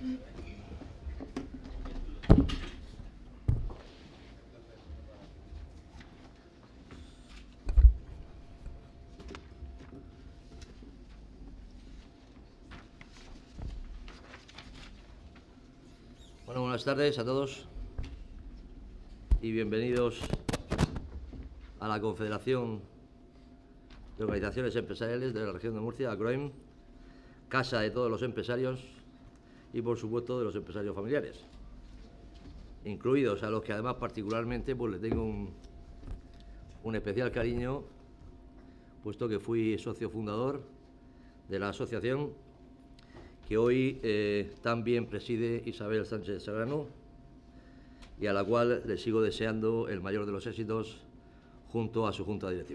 Bueno, buenas tardes a todos y bienvenidos a la Confederación de Organizaciones Empresariales de la Región de Murcia, ACROEM, casa de todos los empresarios y, por supuesto, de los empresarios familiares, incluidos a los que además particularmente pues le tengo un especial cariño, puesto que fui socio fundador de la asociación que hoy también preside Isabel Sánchez Serrano y a la cual le sigo deseando el mayor de los éxitos junto a su junta directiva.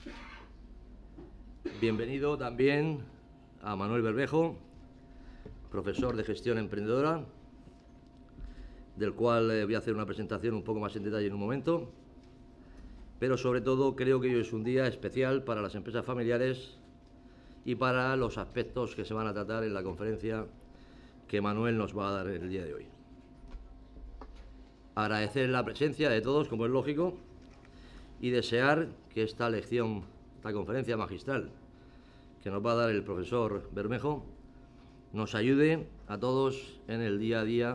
Bienvenido también a Manuel Bermejo, profesor de gestión emprendedora, del cual voy a hacer una presentación un poco más en detalle en un momento, pero sobre todo creo que hoy es un día especial para las empresas familiares y para los aspectos que se van a tratar en la conferencia que Manuel nos va a dar el día de hoy. Agradecer la presencia de todos, como es lógico, y desear que esta lección, esta conferencia magistral que nos va a dar el profesor Bermejo, nos ayude a todos en el día a día,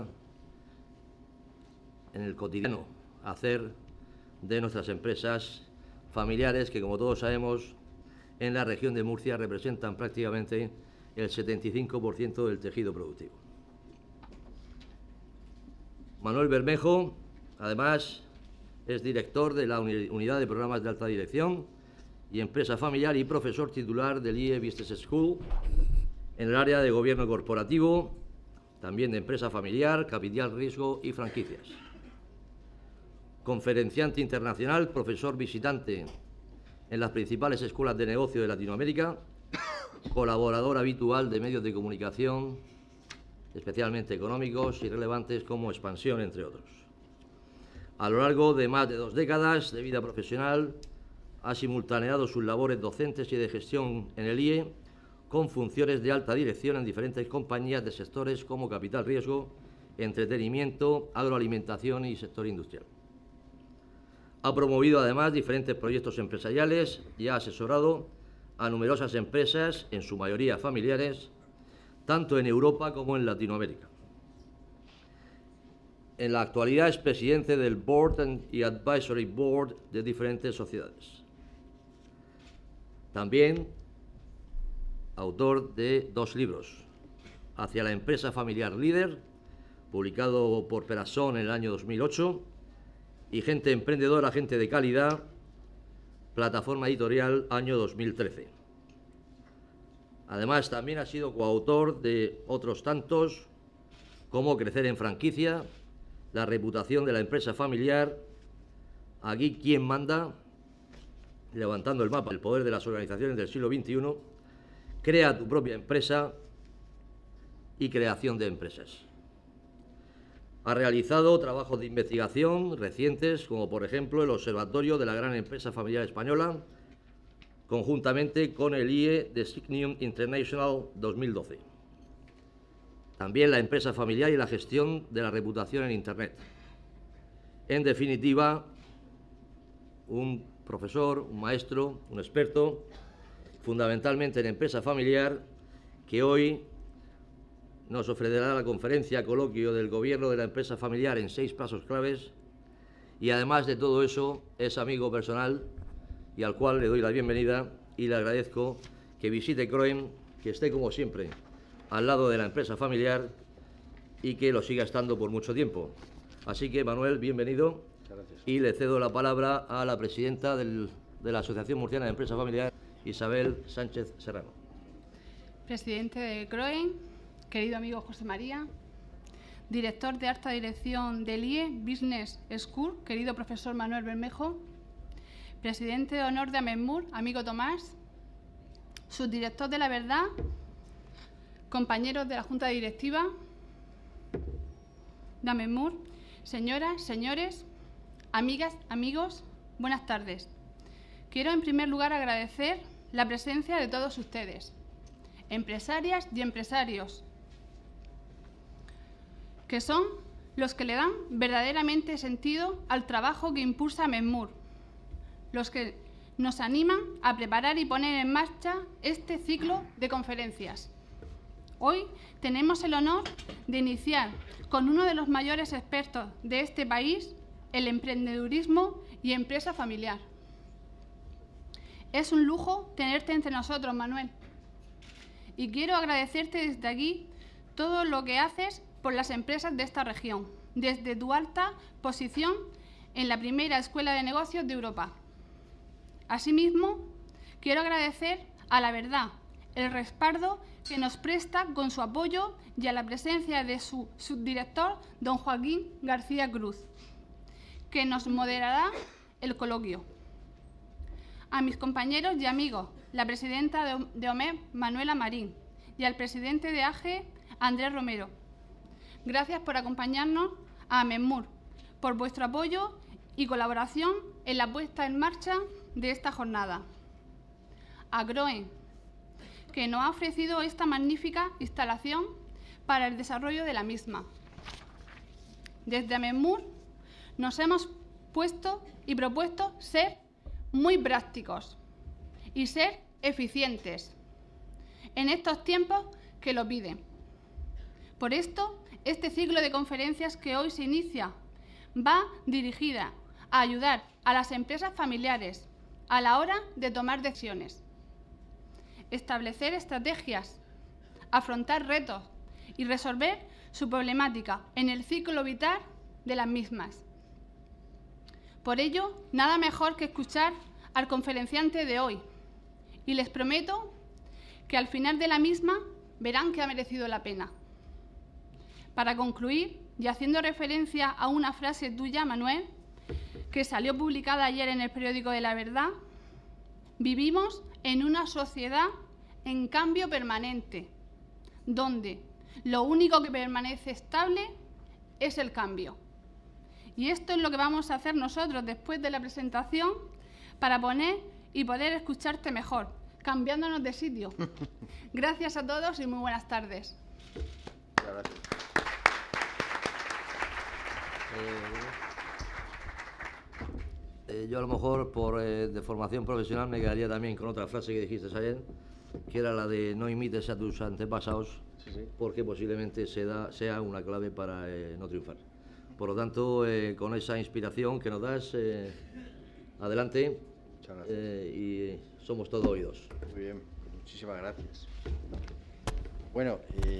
en el cotidiano, a hacer de nuestras empresas familiares, que como todos sabemos, en la región de Murcia representan prácticamente el 75% del tejido productivo. Manuel Bermejo, además, es director de la Unidad de Programas de Alta Dirección y Empresa Familiar y profesor titular del IE Business School en el área de Gobierno Corporativo, también de Empresa Familiar, Capital Riesgo y Franquicias. Conferenciante internacional, profesor visitante en las principales escuelas de negocio de Latinoamérica, colaborador habitual de medios de comunicación, especialmente económicos y relevantes como Expansión, entre otros. A lo largo de más de 2 décadas de vida profesional, ha simultaneado sus labores docentes y de gestión en el IE con funciones de alta dirección en diferentes compañías de sectores como Capital Riesgo, entretenimiento, agroalimentación y sector industrial. Ha promovido además diferentes proyectos empresariales y ha asesorado a numerosas empresas, en su mayoría familiares, tanto en Europa como en Latinoamérica. En la actualidad es presidente del Board y Advisory Board de diferentes sociedades. También autor de 2 libros, Hacia la empresa familiar líder, publicado por Perasson en el año 2008, y Gente emprendedora, gente de calidad, plataforma editorial, año 2013. Además, también ha sido coautor de otros tantos, como Crecer en franquicia, La reputación de la empresa familiar, Aquí quién manda, Levantando el mapa del poder de las organizaciones del siglo XXI, Crea tu propia empresa y Creación de empresas. Ha realizado trabajos de investigación recientes, como por ejemplo el Observatorio de la Gran Empresa Familiar Española, conjuntamente con el IE de Signium International 2012. También la empresa familiar y la gestión de la reputación en Internet. En definitiva, un profesor, un maestro, un experto, fundamentalmente en empresa familiar, que hoy nos ofrecerá la conferencia coloquio del Gobierno de la Empresa Familiar en 6 pasos claves, y además de todo eso es amigo personal y al cual le doy la bienvenida y le agradezco que visite CROEM, que esté como siempre al lado de la empresa familiar y que lo siga estando por mucho tiempo. Así que, Manuel, bienvenido. Gracias. Y le cedo la palabra a la presidenta de la Asociación Murciana de Empresa Familiar, Isabel Sánchez Serrano. Presidente de CROEM, querido amigo José María, director de alta dirección del IE Business School, querido profesor Manuel Bermejo, presidente de honor de AMEMUR, amigo Tomás, subdirector de La Verdad, compañeros de la Junta Directiva de AMEMUR, señoras, señores, amigas, amigos, buenas tardes. Quiero en primer lugar agradecer la presencia de todos ustedes, empresarias y empresarios, que son los que le dan verdaderamente sentido al trabajo que impulsa Menmur, los que nos animan a preparar y poner en marcha este ciclo de conferencias. Hoy tenemos el honor de iniciar con uno de los mayores expertos de este país, el emprendedurismo y empresa familiar. Es un lujo tenerte entre nosotros, Manuel. Y quiero agradecerte desde aquí todo lo que haces por las empresas de esta región, desde tu alta posición en la primera escuela de negocios de Europa. Asimismo, quiero agradecer a La Verdad el respaldo que nos presta con su apoyo y a la presencia de su subdirector, don Joaquín García Cruz, que nos moderará el coloquio. A mis compañeros y amigos, la presidenta de OMED, Manuela Marín, y al presidente de AGE, Andrés Romero. Gracias por acompañarnos a Menmur, por vuestro apoyo y colaboración en la puesta en marcha de esta jornada. A Groen, que nos ha ofrecido esta magnífica instalación para el desarrollo de la misma. Desde Menmur nos hemos puesto y propuesto ser muy prácticos y ser eficientes en estos tiempos que lo piden. Por esto, este ciclo de conferencias que hoy se inicia va dirigida a ayudar a las empresas familiares a la hora de tomar decisiones, establecer estrategias, afrontar retos y resolver su problemática en el ciclo vital de las mismas. Por ello, nada mejor que escuchar al conferenciante de hoy, y les prometo que al final de la misma verán que ha merecido la pena. Para concluir, y haciendo referencia a una frase tuya, Manuel, que salió publicada ayer en el periódico de La Verdad, vivimos en una sociedad en cambio permanente, donde lo único que permanece estable es el cambio. Y esto es lo que vamos a hacer nosotros después de la presentación para poner y poder escucharte mejor, cambiándonos de sitio. Gracias a todos y muy buenas tardes. Gracias. Yo a lo mejor de formación profesional me quedaría también con otra frase que dijiste ayer, que era la de no imites a tus antepasados, Sí. porque posiblemente sea una clave para no triunfar. Por lo tanto, con esa inspiración que nos das, adelante. Muchas gracias. Y somos todo oídos. Muy bien, muchísimas gracias. Bueno,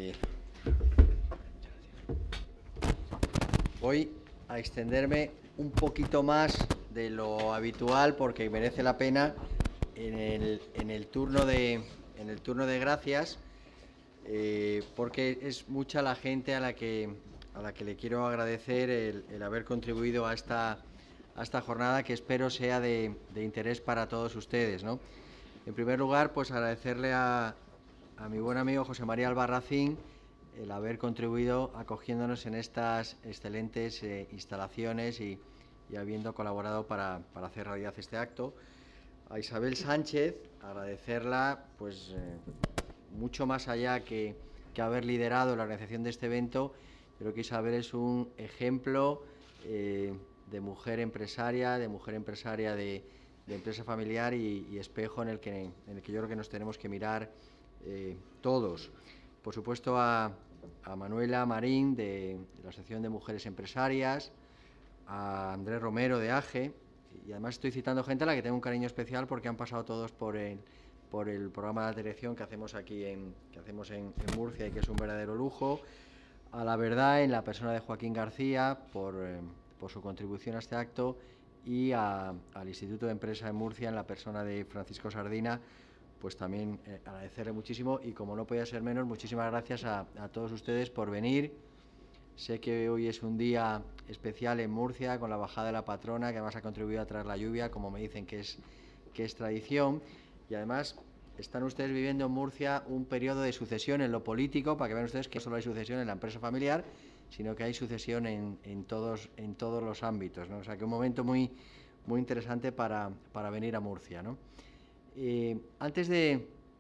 voy a extenderme un poquito más de lo habitual porque merece la pena en el turno de gracias, porque es mucha la gente a la que le quiero agradecer el haber contribuido a esta jornada, que espero sea de interés para todos ustedes, ¿no? En primer lugar, pues agradecerle a mi buen amigo José María Albarracín el haber contribuido acogiéndonos en estas excelentes instalaciones y habiendo colaborado para hacer realidad este acto. A Isabel Sánchez, agradecerla pues mucho más allá que haber liderado la organización de este evento. Creo que Isabel es un ejemplo de mujer empresaria, de empresa familiar y espejo en el que yo creo que nos tenemos que mirar todos. Por supuesto a Manuela Marín de la Asociación de Mujeres Empresarias, a Andrés Romero de AGE, y además estoy citando gente a la que tengo un cariño especial porque han pasado todos por el programa de dirección que hacemos aquí en Murcia y que es un verdadero lujo. A La Verdad, en la persona de Joaquín García, por su contribución a este acto, y al Instituto de Empresa en Murcia, en la persona de Francisco Sardina, pues también agradecerle muchísimo, y como no podía ser menos, muchísimas gracias a todos ustedes por venir. Sé que hoy es un día especial en Murcia, con la bajada de la patrona, que además ha contribuido a traer la lluvia, como me dicen que es tradición, y además están ustedes viviendo en Murcia un periodo de sucesión en lo político, para que vean ustedes que no solo hay sucesión en la empresa familiar, sino que hay sucesión en todos los ámbitos, ¿no? O sea que un momento muy, muy interesante para venir a Murcia, ¿no? Antes de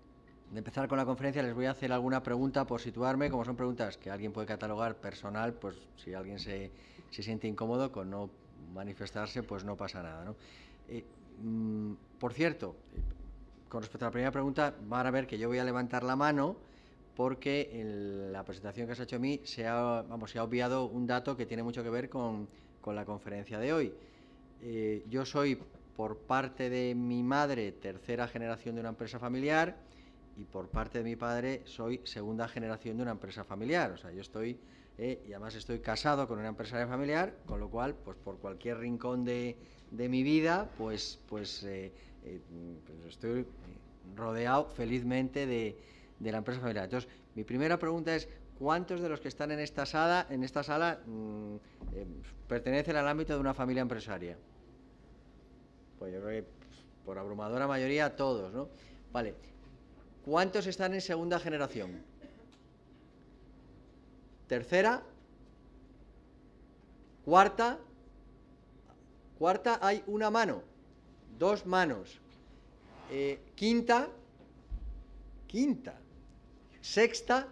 empezar con la conferencia, les voy a hacer alguna pregunta por situarme, como son preguntas que alguien puede catalogar personal, pues si alguien se siente incómodo con no manifestarse, pues no pasa nada, ¿no? Por cierto, con respecto a la primera pregunta, van a ver que yo voy a levantar la mano porque en la presentación que se ha hecho a mí se ha obviado un dato que tiene mucho que ver con la conferencia de hoy. Yo soy, por parte de mi madre, tercera generación de una empresa familiar, y por parte de mi padre soy segunda generación de una empresa familiar. O sea, yo estoy, y además estoy casado con una empresaria familiar, con lo cual, pues por cualquier rincón de mi vida, pues estoy rodeado felizmente de la empresa familiar. Entonces, mi primera pregunta es: ¿cuántos de los que están en esta sala pertenecen al ámbito de una familia empresaria? Pues yo creo que por abrumadora mayoría todos, ¿no? Vale. ¿Cuántos están en segunda generación? ¿Tercera? ¿Cuarta? ¿Cuarta? Hay una mano, dos manos. ¿Quinta? ¿Quinta? ¿Sexta?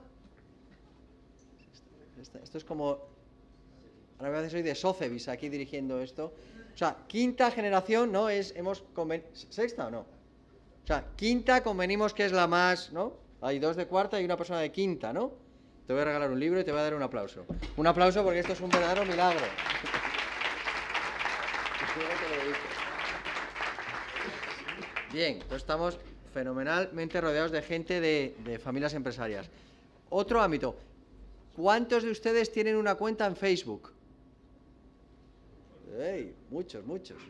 Esto es como... Ahora a veces soy de Sócebis aquí dirigiendo esto. O sea, quinta generación, ¿no? ¿Sexta o no? O sea, quinta convenimos que es la más, ¿no? Hay dos de cuarta y una persona de quinta, ¿no? Te voy a regalar un libro y te voy a dar un aplauso. Un aplauso porque esto es un verdadero milagro. Bien, entonces estamos fenomenalmente rodeados de gente de familias empresarias. Otro ámbito. ¿Cuántos de ustedes tienen una cuenta en Facebook? ¡Ey! Muchos.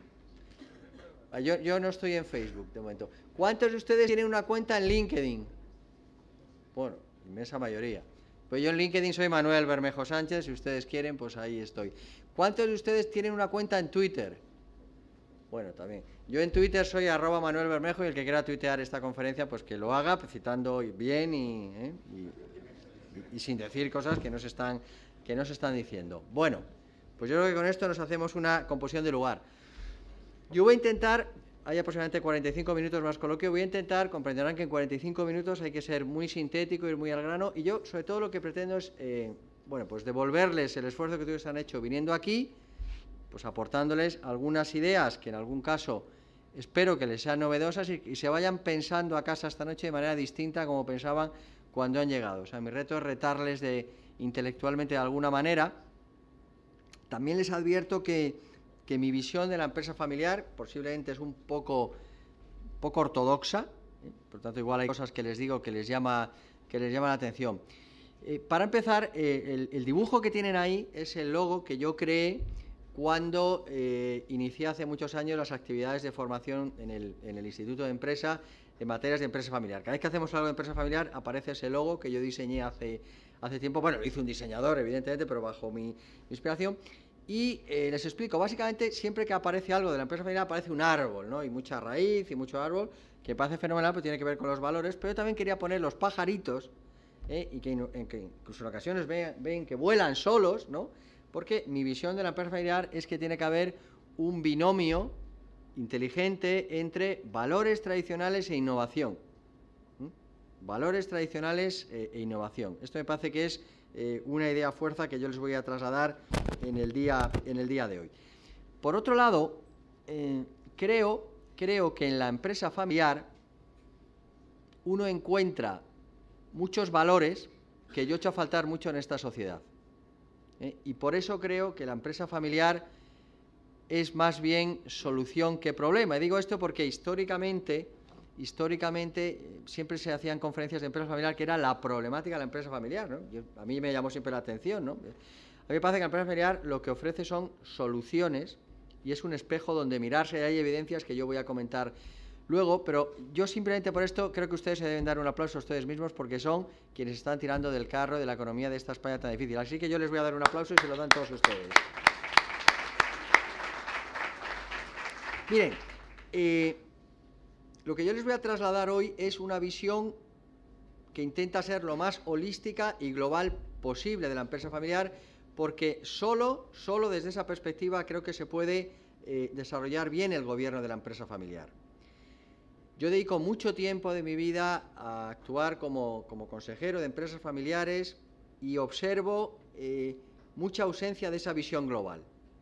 Yo no estoy en Facebook de momento. ¿Cuántos de ustedes tienen una cuenta en LinkedIn? Bueno, inmensa mayoría. Pues yo en LinkedIn soy Manuel Bermejo Sánchez, si ustedes quieren, pues ahí estoy. ¿Cuántos de ustedes tienen una cuenta en Twitter? Bueno, también. Yo en Twitter soy @ManuelBermejo, y el que quiera tuitear esta conferencia, pues que lo haga, citando bien y sin decir cosas que no se están diciendo. Bueno, pues yo creo que con esto nos hacemos una composición de lugar. Yo voy a intentar, hay aproximadamente 45 minutos más coloquio, voy a intentar, comprenderán que en 45 minutos hay que ser muy sintético, ir muy al grano, y yo sobre todo lo que pretendo es, pues devolverles el esfuerzo que ustedes han hecho viniendo aquí, pues aportándoles algunas ideas que en algún caso espero que les sean novedosas y se vayan pensando a casa esta noche de manera distinta como pensaban cuando han llegado. O sea, mi reto es retarles intelectualmente de alguna manera. También les advierto que mi visión de la empresa familiar posiblemente es un poco ortodoxa, por tanto igual hay cosas que les digo que les llama la atención. Para empezar, el dibujo que tienen ahí es el logo que yo creé cuando inicié hace muchos años las actividades de formación en el Instituto de Empresa en materias de empresa familiar. Cada vez que hacemos algo de empresa familiar aparece ese logo que yo diseñé hace tiempo. Bueno, lo hizo un diseñador, evidentemente, pero bajo mi inspiración. Y les explico, básicamente, siempre que aparece algo de la empresa familiar aparece un árbol, ¿no? Y mucha raíz y mucho árbol, que parece fenomenal, pero tiene que ver con los valores. Pero yo también quería poner los pajaritos, y que incluso en ocasiones ven que vuelan solos, ¿no? Porque mi visión de la empresa familiar es que tiene que haber un binomio inteligente entre valores tradicionales e innovación. Valores tradicionales e innovación. Esto me parece que es una idea fuerza que yo les voy a trasladar en el día de hoy. Por otro lado, creo que en la empresa familiar uno encuentra muchos valores que yo he hecho faltar mucho en esta sociedad. Y por eso creo que la empresa familiar es más bien solución que problema. Y digo esto porque históricamente siempre se hacían conferencias de empresa familiar que era la problemática de la empresa familiar, ¿no? A mí me llamó siempre la atención, ¿no? A mí me parece que la empresa familiar lo que ofrece son soluciones y es un espejo donde mirarse, y hay evidencias que yo voy a comentar luego, pero yo simplemente por esto creo que ustedes se deben dar un aplauso a ustedes mismos porque son quienes están tirando del carro de la economía de esta España tan difícil. Así que yo les voy a dar un aplauso y se lo dan todos ustedes. Miren, lo que yo les voy a trasladar hoy es una visión que intenta ser lo más holística y global posible de la empresa familiar, porque solo desde esa perspectiva creo que se puede desarrollar bien el gobierno de la empresa familiar. Yo dedico mucho tiempo de mi vida a actuar como consejero de empresas familiares y observo mucha ausencia de esa visión global.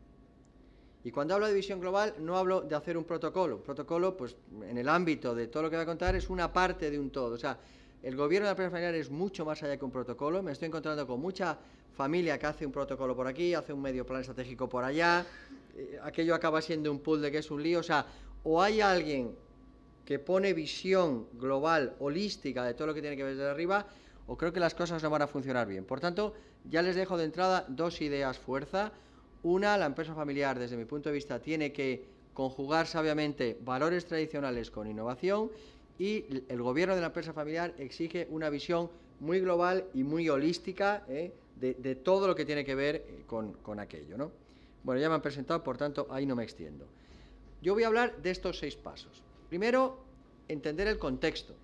Y cuando hablo de visión global no hablo de hacer un protocolo. Un protocolo, pues en el ámbito de todo lo que voy a contar, es una parte de un todo. O sea, el gobierno de la empresa familiar es mucho más allá que un protocolo. Me estoy encontrando con mucha familia que hace un protocolo por aquí, hace un medio plan estratégico por allá. Aquello acaba siendo un puzzle que es un lío. O sea, o hay alguien que pone visión global, holística de todo lo que tiene que ver desde arriba, o creo que las cosas no van a funcionar bien. Por tanto, ya les dejo de entrada dos ideas fuerza. Una, la empresa familiar, desde mi punto de vista, tiene que conjugar sabiamente valores tradicionales con innovación, y el gobierno de la empresa familiar exige una visión muy global y muy holística de todo lo que tiene que ver con aquello, ¿no? Bueno, ya me han presentado, por tanto, ahí no me extiendo. Yo voy a hablar de estos 6 pasos. Primero, entender el contexto.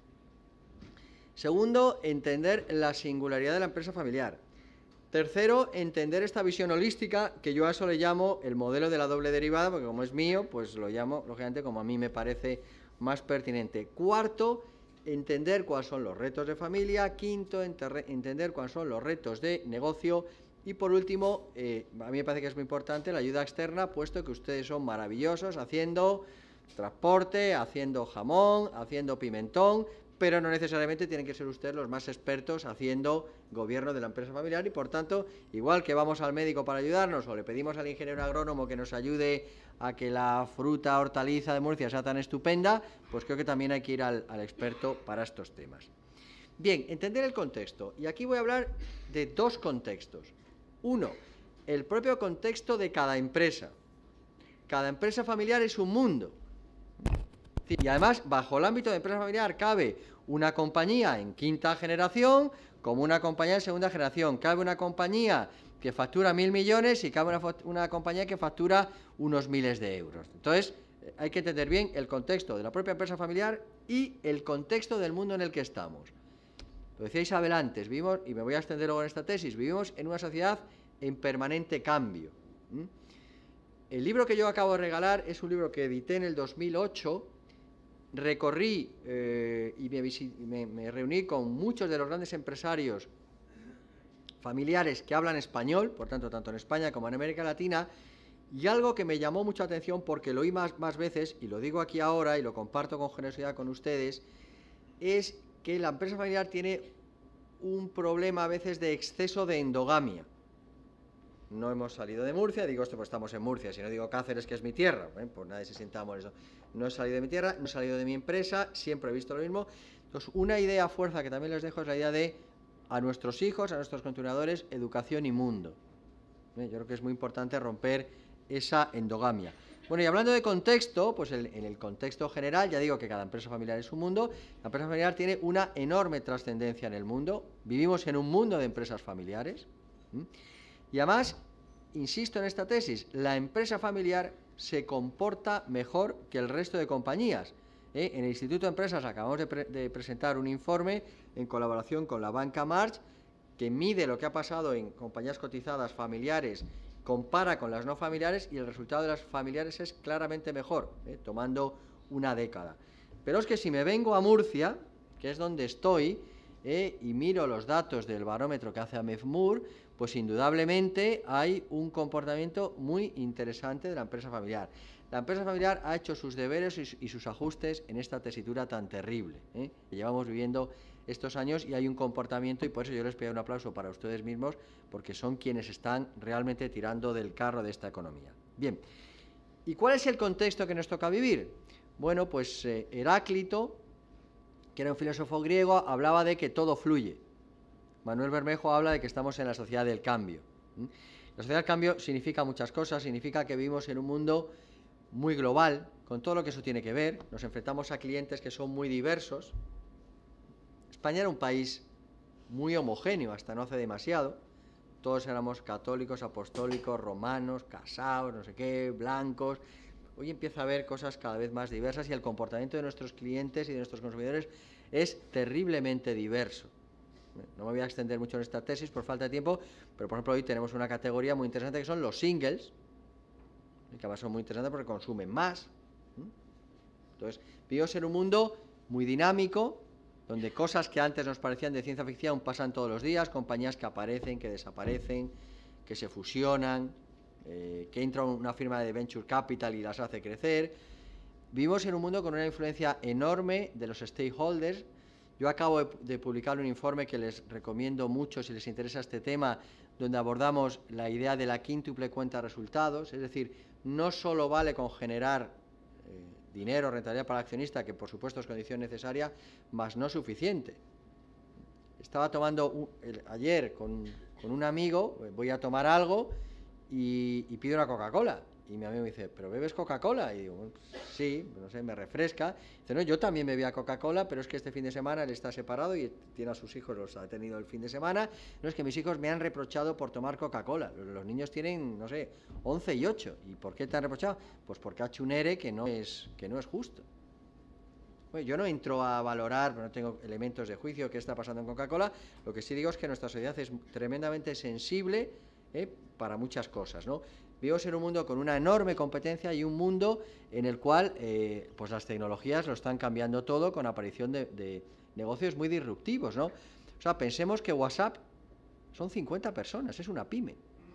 Segundo, entender la singularidad de la empresa familiar. Tercero, entender esta visión holística, que yo a eso le llamo el modelo de la doble derivada, porque como es mío, pues lo llamo, lógicamente, como a mí me parece más pertinente. Cuarto, entender cuáles son los retos de familia. Quinto, entender cuáles son los retos de negocio. Y por último, a mí me parece que es muy importante la ayuda externa, puesto que ustedes son maravillosos haciendo transporte, haciendo jamón, haciendo pimentón, pero no necesariamente tienen que ser ustedes los más expertos haciendo gobierno de la empresa familiar, y por tanto, igual que vamos al médico para ayudarnos o le pedimos al ingeniero agrónomo que nos ayude a que la fruta hortaliza de Murcia sea tan estupenda, pues creo que también hay que ir al experto para estos temas. Bien, entender el contexto, y aquí voy a hablar de 2 contextos. Uno, el propio contexto de cada empresa. Cada empresa familiar es un mundo. Y además, bajo el ámbito de empresa familiar cabe una compañía en 5ª generación como una compañía en 2ª generación. Cabe una compañía que factura 1.000 millones y cabe una compañía que factura unos miles de euros. Entonces, hay que entender bien el contexto de la propia empresa familiar y el contexto del mundo en el que estamos. Lo decía Isabel antes, vivimos, y me voy a extender luego en esta tesis, vivimos en una sociedad en permanente cambio. El libro que yo acabo de regalar es un libro que edité en el 2008. Recorrí y me reuní con muchos de los grandes empresarios familiares que hablan español, por tanto, tanto en España como en América Latina, y algo que me llamó mucha atención porque lo oí más veces, y lo digo aquí ahora y lo comparto con generosidad con ustedes, es que la empresa familiar tiene un problema a veces de exceso de endogamia. No hemos salido de Murcia, digo esto pues estamos en Murcia, si no digo Cáceres, que es mi tierra, pues nadie se sienta mal eso. No he salido de mi tierra, no he salido de mi empresa, siempre he visto lo mismo. Entonces, una idea fuerza que también les dejo es la idea de a nuestros hijos, a nuestros continuadores, educación y mundo. Yo creo que es muy importante romper esa endogamia. Bueno, y hablando de contexto, pues en el contexto general, ya digo que cada empresa familiar es un mundo. La empresa familiar tiene una enorme trascendencia en el mundo. Vivimos en un mundo de empresas familiares. Y además, insisto en esta tesis, la empresa familiar se comporta mejor que el resto de compañías. En el Instituto de Empresas acabamos de presentar un informe en colaboración con la banca March que mide lo que ha pasado en compañías cotizadas familiares, compara con las no familiares, y el resultado de las familiares es claramente mejor, tomando una década. Pero es que si me vengo a Murcia, que es donde estoy, y miro los datos del barómetro que hace AMEFMUR, pues indudablemente hay un comportamiento muy interesante de la empresa familiar. La empresa familiar ha hecho sus deberes y sus ajustes en esta tesitura tan terrible que llevamos viviendo estos años, y hay un comportamiento, y por eso yo les pido un aplauso para ustedes mismos, porque son quienes están realmente tirando del carro de esta economía. Bien, ¿y cuál es el contexto que nos toca vivir? Bueno, pues Heráclito, que era un filósofo griego, hablaba de que todo fluye. Manuel Bermejo habla de que estamos en la sociedad del cambio. La sociedad del cambio significa muchas cosas, significa que vivimos en un mundo muy global, con todo lo que eso tiene que ver. Nos enfrentamos a clientes que son muy diversos. España era un país muy homogéneo hasta no hace demasiado. Todos éramos católicos, apostólicos, romanos, casados, no sé qué, blancos. Hoy empieza a haber cosas cada vez más diversas, y el comportamiento de nuestros clientes y de nuestros consumidores es terriblemente diverso. No me voy a extender mucho en esta tesis por falta de tiempo, pero por ejemplo hoy tenemos una categoría muy interesante que son los singles, que además son muy interesantes porque consumen más. Entonces, vivimos en un mundo muy dinámico, donde cosas que antes nos parecían de ciencia ficción pasan todos los días, compañías que aparecen, que desaparecen, que se fusionan, que entra una firma de venture capital y las hace crecer. Vivimos en un mundo con una influencia enorme de los stakeholders. Yo acabo de publicar un informe que les recomiendo mucho si les interesa este tema, donde abordamos la idea de la quíntuple cuenta de resultados, es decir, no solo vale con generar dinero, rentabilidad para el accionista, que por supuesto es condición necesaria, más no suficiente. Estaba tomando ayer con un amigo, voy a tomar algo y pido una Coca-Cola. Y mi amigo me dice, ¿pero bebes Coca-Cola? Y digo, bueno, sí, no sé, me refresca. Dice, no, yo también bebía Coca-Cola, pero es que este fin de semana él está separado y tiene a sus hijos, los ha tenido el fin de semana. No, es que mis hijos me han reprochado por tomar Coca-Cola. Los niños tienen, no sé, 11 y 8. ¿Y por qué te han reprochado? Pues porque ha hecho un ERE que no es justo. Bueno, yo no entro a valorar, no tengo elementos de juicio qué está pasando en Coca-Cola. Lo que sí digo es que nuestra sociedad es tremendamente sensible para muchas cosas, ¿no? Vivimos en un mundo con una enorme competencia y un mundo en el cual pues las tecnologías lo están cambiando todo con aparición de negocios muy disruptivos, ¿no? O sea, pensemos que WhatsApp son 50 personas, es una pyme.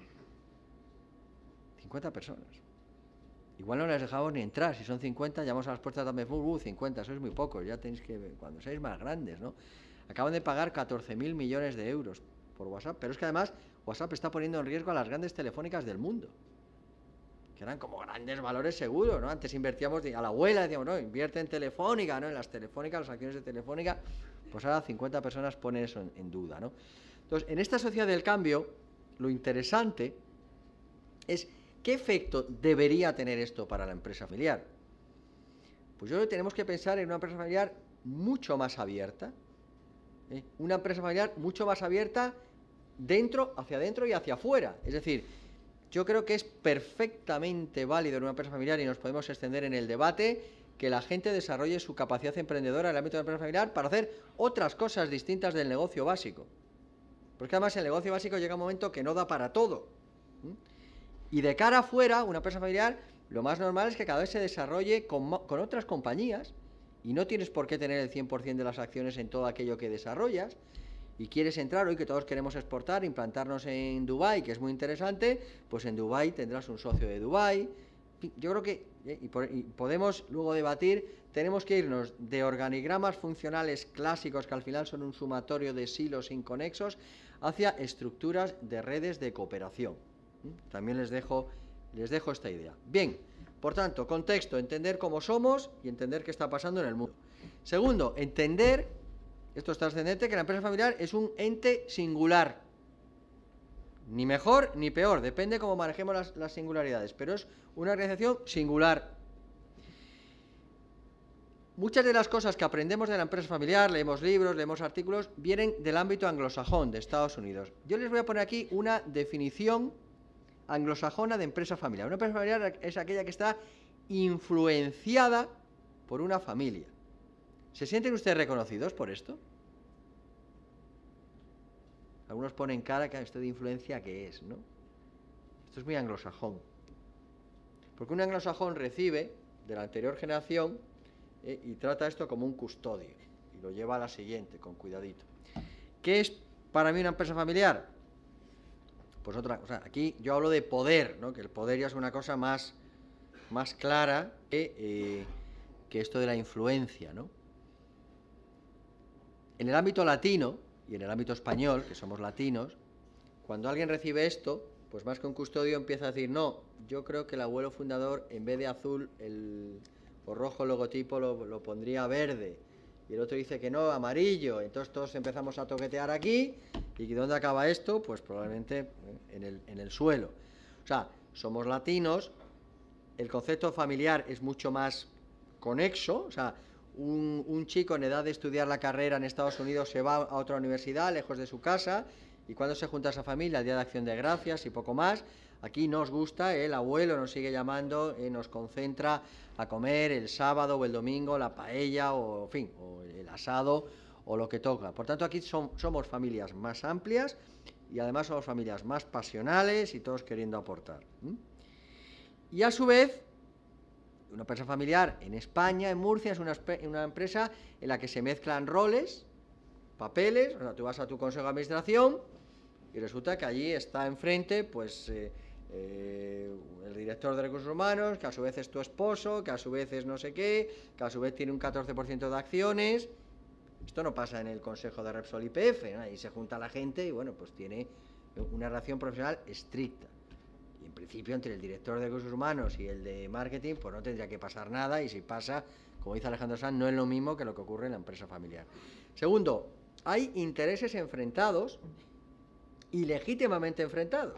50 personas. Igual no les dejamos ni entrar, si son 50, llamamos a las puertas de 50, sois muy pocos, ya tenéis que, cuando seáis más grandes, ¿no? Acaban de pagar 14.000 millones de euros por WhatsApp, pero es que además WhatsApp está poniendo en riesgo a las grandes telefónicas del mundo, que eran como grandes valores seguros, ¿no? Antes invertíamos a la abuela, decíamos, no, invierte en Telefónica, ¿no? En las telefónicas, las acciones de Telefónica, pues ahora 50 personas ponen eso en duda, ¿no? Entonces, en esta sociedad del cambio, lo interesante es qué efecto debería tener esto para la empresa familiar. Pues yo creo que tenemos que pensar en una empresa familiar mucho más abierta, una empresa familiar mucho más abierta hacia adentro y hacia afuera, es decir, yo creo que es perfectamente válido en una empresa familiar, y nos podemos extender en el debate, que la gente desarrolle su capacidad emprendedora en el ámbito de la empresa familiar para hacer otras cosas distintas del negocio básico. Porque además el negocio básico llega un momento que no da para todo. Y de cara afuera, una empresa familiar, lo más normal es que cada vez se desarrolle con otras compañías, y no tienes por qué tener el 100% de las acciones en todo aquello que desarrollas. Y quieres entrar, hoy que todos queremos exportar, implantarnos en Dubái, que es muy interesante, pues en Dubái tendrás un socio de Dubái. Yo creo que, y podemos luego debatir, tenemos que irnos de organigramas funcionales clásicos, que al final son un sumatorio de silos inconexos, hacia estructuras de redes de cooperación. También les dejo esta idea. Bien, por tanto, contexto, entender cómo somos y entender qué está pasando en el mundo. Segundo, entender, esto es trascendente, que la empresa familiar es un ente singular. Ni mejor ni peor, depende cómo manejemos las singularidades, pero es una organización singular. Muchas de las cosas que aprendemos de la empresa familiar, leemos libros, leemos artículos, vienen del ámbito anglosajón de Estados Unidos. Yo les voy a poner aquí una definición anglosajona de empresa familiar. Una empresa familiar es aquella que está influenciada por una familia. ¿Se sienten ustedes reconocidos por esto? Algunos ponen cara que esto de influencia, ¿qué es, no? Esto es muy anglosajón. Porque un anglosajón recibe de la anterior generación y trata esto como un custodio y lo lleva a la siguiente, con cuidadito. ¿Qué es para mí una empresa familiar? Pues otra cosa. Aquí yo hablo de poder, ¿no? Que el poder ya es una cosa más clara que esto de la influencia, ¿no? En el ámbito latino y en el ámbito español, que somos latinos, cuando alguien recibe esto, pues más que un custodio empieza a decir, no, yo creo que el abuelo fundador, en vez de azul o rojo el logotipo, lo pondría verde. Y el otro dice que no, amarillo. Entonces todos empezamos a toquetear aquí. ¿Y dónde acaba esto? Pues probablemente en el suelo. O sea, somos latinos, el concepto familiar es mucho más conexo, o sea, un chico en edad de estudiar la carrera en Estados Unidos se va a otra universidad, lejos de su casa, y cuando se junta esa familia, el Día de Acción de Gracias y poco más, aquí nos gusta, el abuelo nos sigue llamando, nos concentra a comer el sábado o el domingo la paella o, en fin, o el asado o lo que toca. Por tanto, aquí somos familias más amplias y además somos familias más pasionales y todos queriendo aportar. Y a su vez, Una empresa familiar en España, en Murcia, es una empresa en la que se mezclan roles, papeles. O sea, tú vas a tu consejo de administración y resulta que allí está enfrente, pues, el director de recursos humanos, que a su vez es tu esposo, que a su vez es no sé qué, que a su vez tiene un 14% de acciones. Esto no pasa en el consejo de Repsol YPF, ¿no? Ahí se junta la gente y, bueno, pues tiene una relación profesional estricta. Y en principio, entre el director de recursos humanos y el de marketing, pues no tendría que pasar nada, y si pasa, como dice Alejandro Sanz, no es lo mismo que lo que ocurre en la empresa familiar. Segundo, hay intereses enfrentados y legítimamente enfrentados.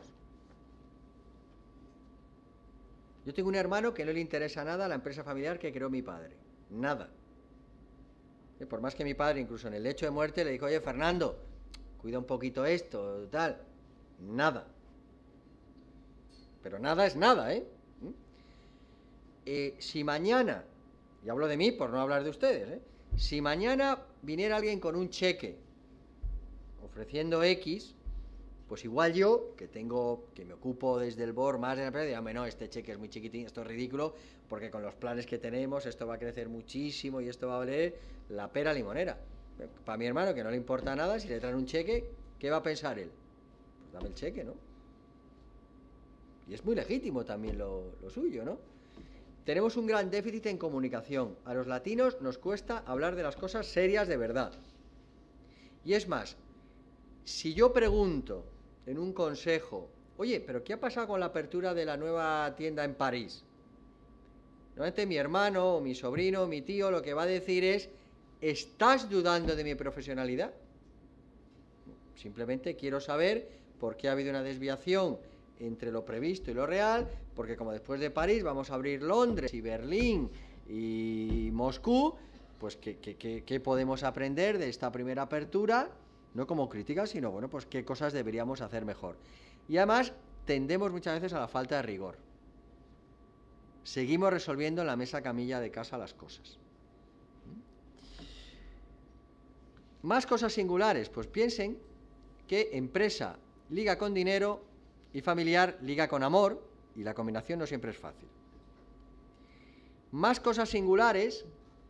Yo tengo un hermano que no le interesa nada a la empresa familiar que creó mi padre. Nada. Por más que mi padre, incluso en el lecho de muerte, le dijo, oye, Fernando, cuida un poquito esto, tal. Nada. Pero nada es nada, ¿eh? Si mañana, y hablo de mí por no hablar de ustedes, si mañana viniera alguien con un cheque ofreciendo X, pues igual yo, que me ocupo desde el board más de la empresa, digo, no, este cheque es muy chiquitín, esto es ridículo, porque con los planes que tenemos esto va a crecer muchísimo y esto va a valer la pera limonera. Para mi hermano, que no le importa nada, si le traen un cheque, ¿qué va a pensar él? Pues dame el cheque, ¿no? Y es muy legítimo también lo suyo, ¿no? Tenemos un gran déficit en comunicación. A los latinos nos cuesta hablar de las cosas serias de verdad. Y es más, si yo pregunto en un consejo, oye, ¿pero qué ha pasado con la apertura de la nueva tienda en París? Normalmente mi hermano, o mi sobrino, o mi tío, lo que va a decir es, ¿estás dudando de mi profesionalidad? Simplemente quiero saber por qué ha habido una desviación entre lo previsto y lo real, porque como después de París vamos a abrir Londres y Berlín y Moscú, pues ¿qué podemos aprender de esta primera apertura? No como crítica, sino, bueno, pues qué cosas deberíamos hacer mejor. Y además tendemos muchas veces a la falta de rigor. Seguimos resolviendo en la mesa camilla de casa las cosas. Más cosas singulares, pues piensen que empresa liga con dinero y familiar liga con amor, y la combinación no siempre es fácil. Más cosas singulares,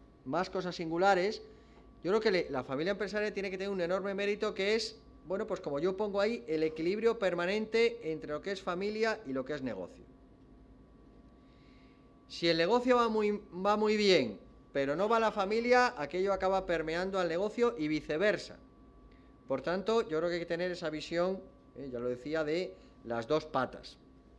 yo creo que la familia empresarial tiene que tener un enorme mérito, que es, bueno, pues como yo pongo ahí, el equilibrio permanente entre lo que es familia y lo que es negocio. Si el negocio va muy bien, pero no va la familia, aquello acaba permeando al negocio y viceversa. Por tanto, yo creo que hay que tener esa visión, ya lo decía, de las dos patas.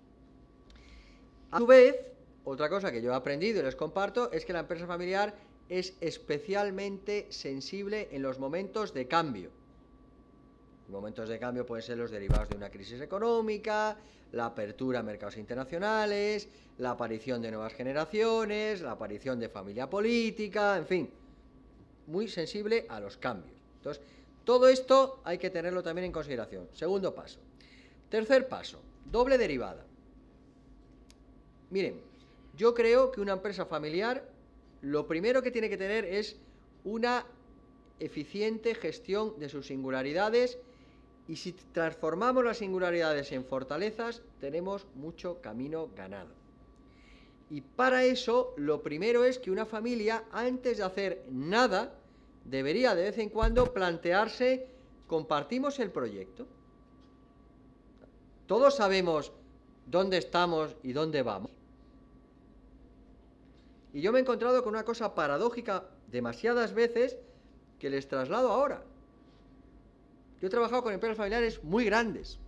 A su vez, otra cosa que yo he aprendido y les comparto es que la empresa familiar es especialmente sensible en los momentos de cambio. Los momentos de cambio pueden ser los derivados de una crisis económica, la apertura a mercados internacionales, la aparición de nuevas generaciones, la aparición de familia política, en fin, muy sensible a los cambios. Entonces, todo esto hay que tenerlo también en consideración. Segundo paso. Tercer paso, doble derivada. Miren, yo creo que una empresa familiar lo primero que tiene que tener es una eficiente gestión de sus singularidades, y si transformamos las singularidades en fortalezas, tenemos mucho camino ganado. Y para eso, lo primero es que una familia, antes de hacer nada, debería de vez en cuando plantearse, ¿compartimos el proyecto? Todos sabemos dónde estamos y dónde vamos. Y yo me he encontrado con una cosa paradójica demasiadas veces que les traslado ahora. Yo he trabajado con empresas familiares muy grandes.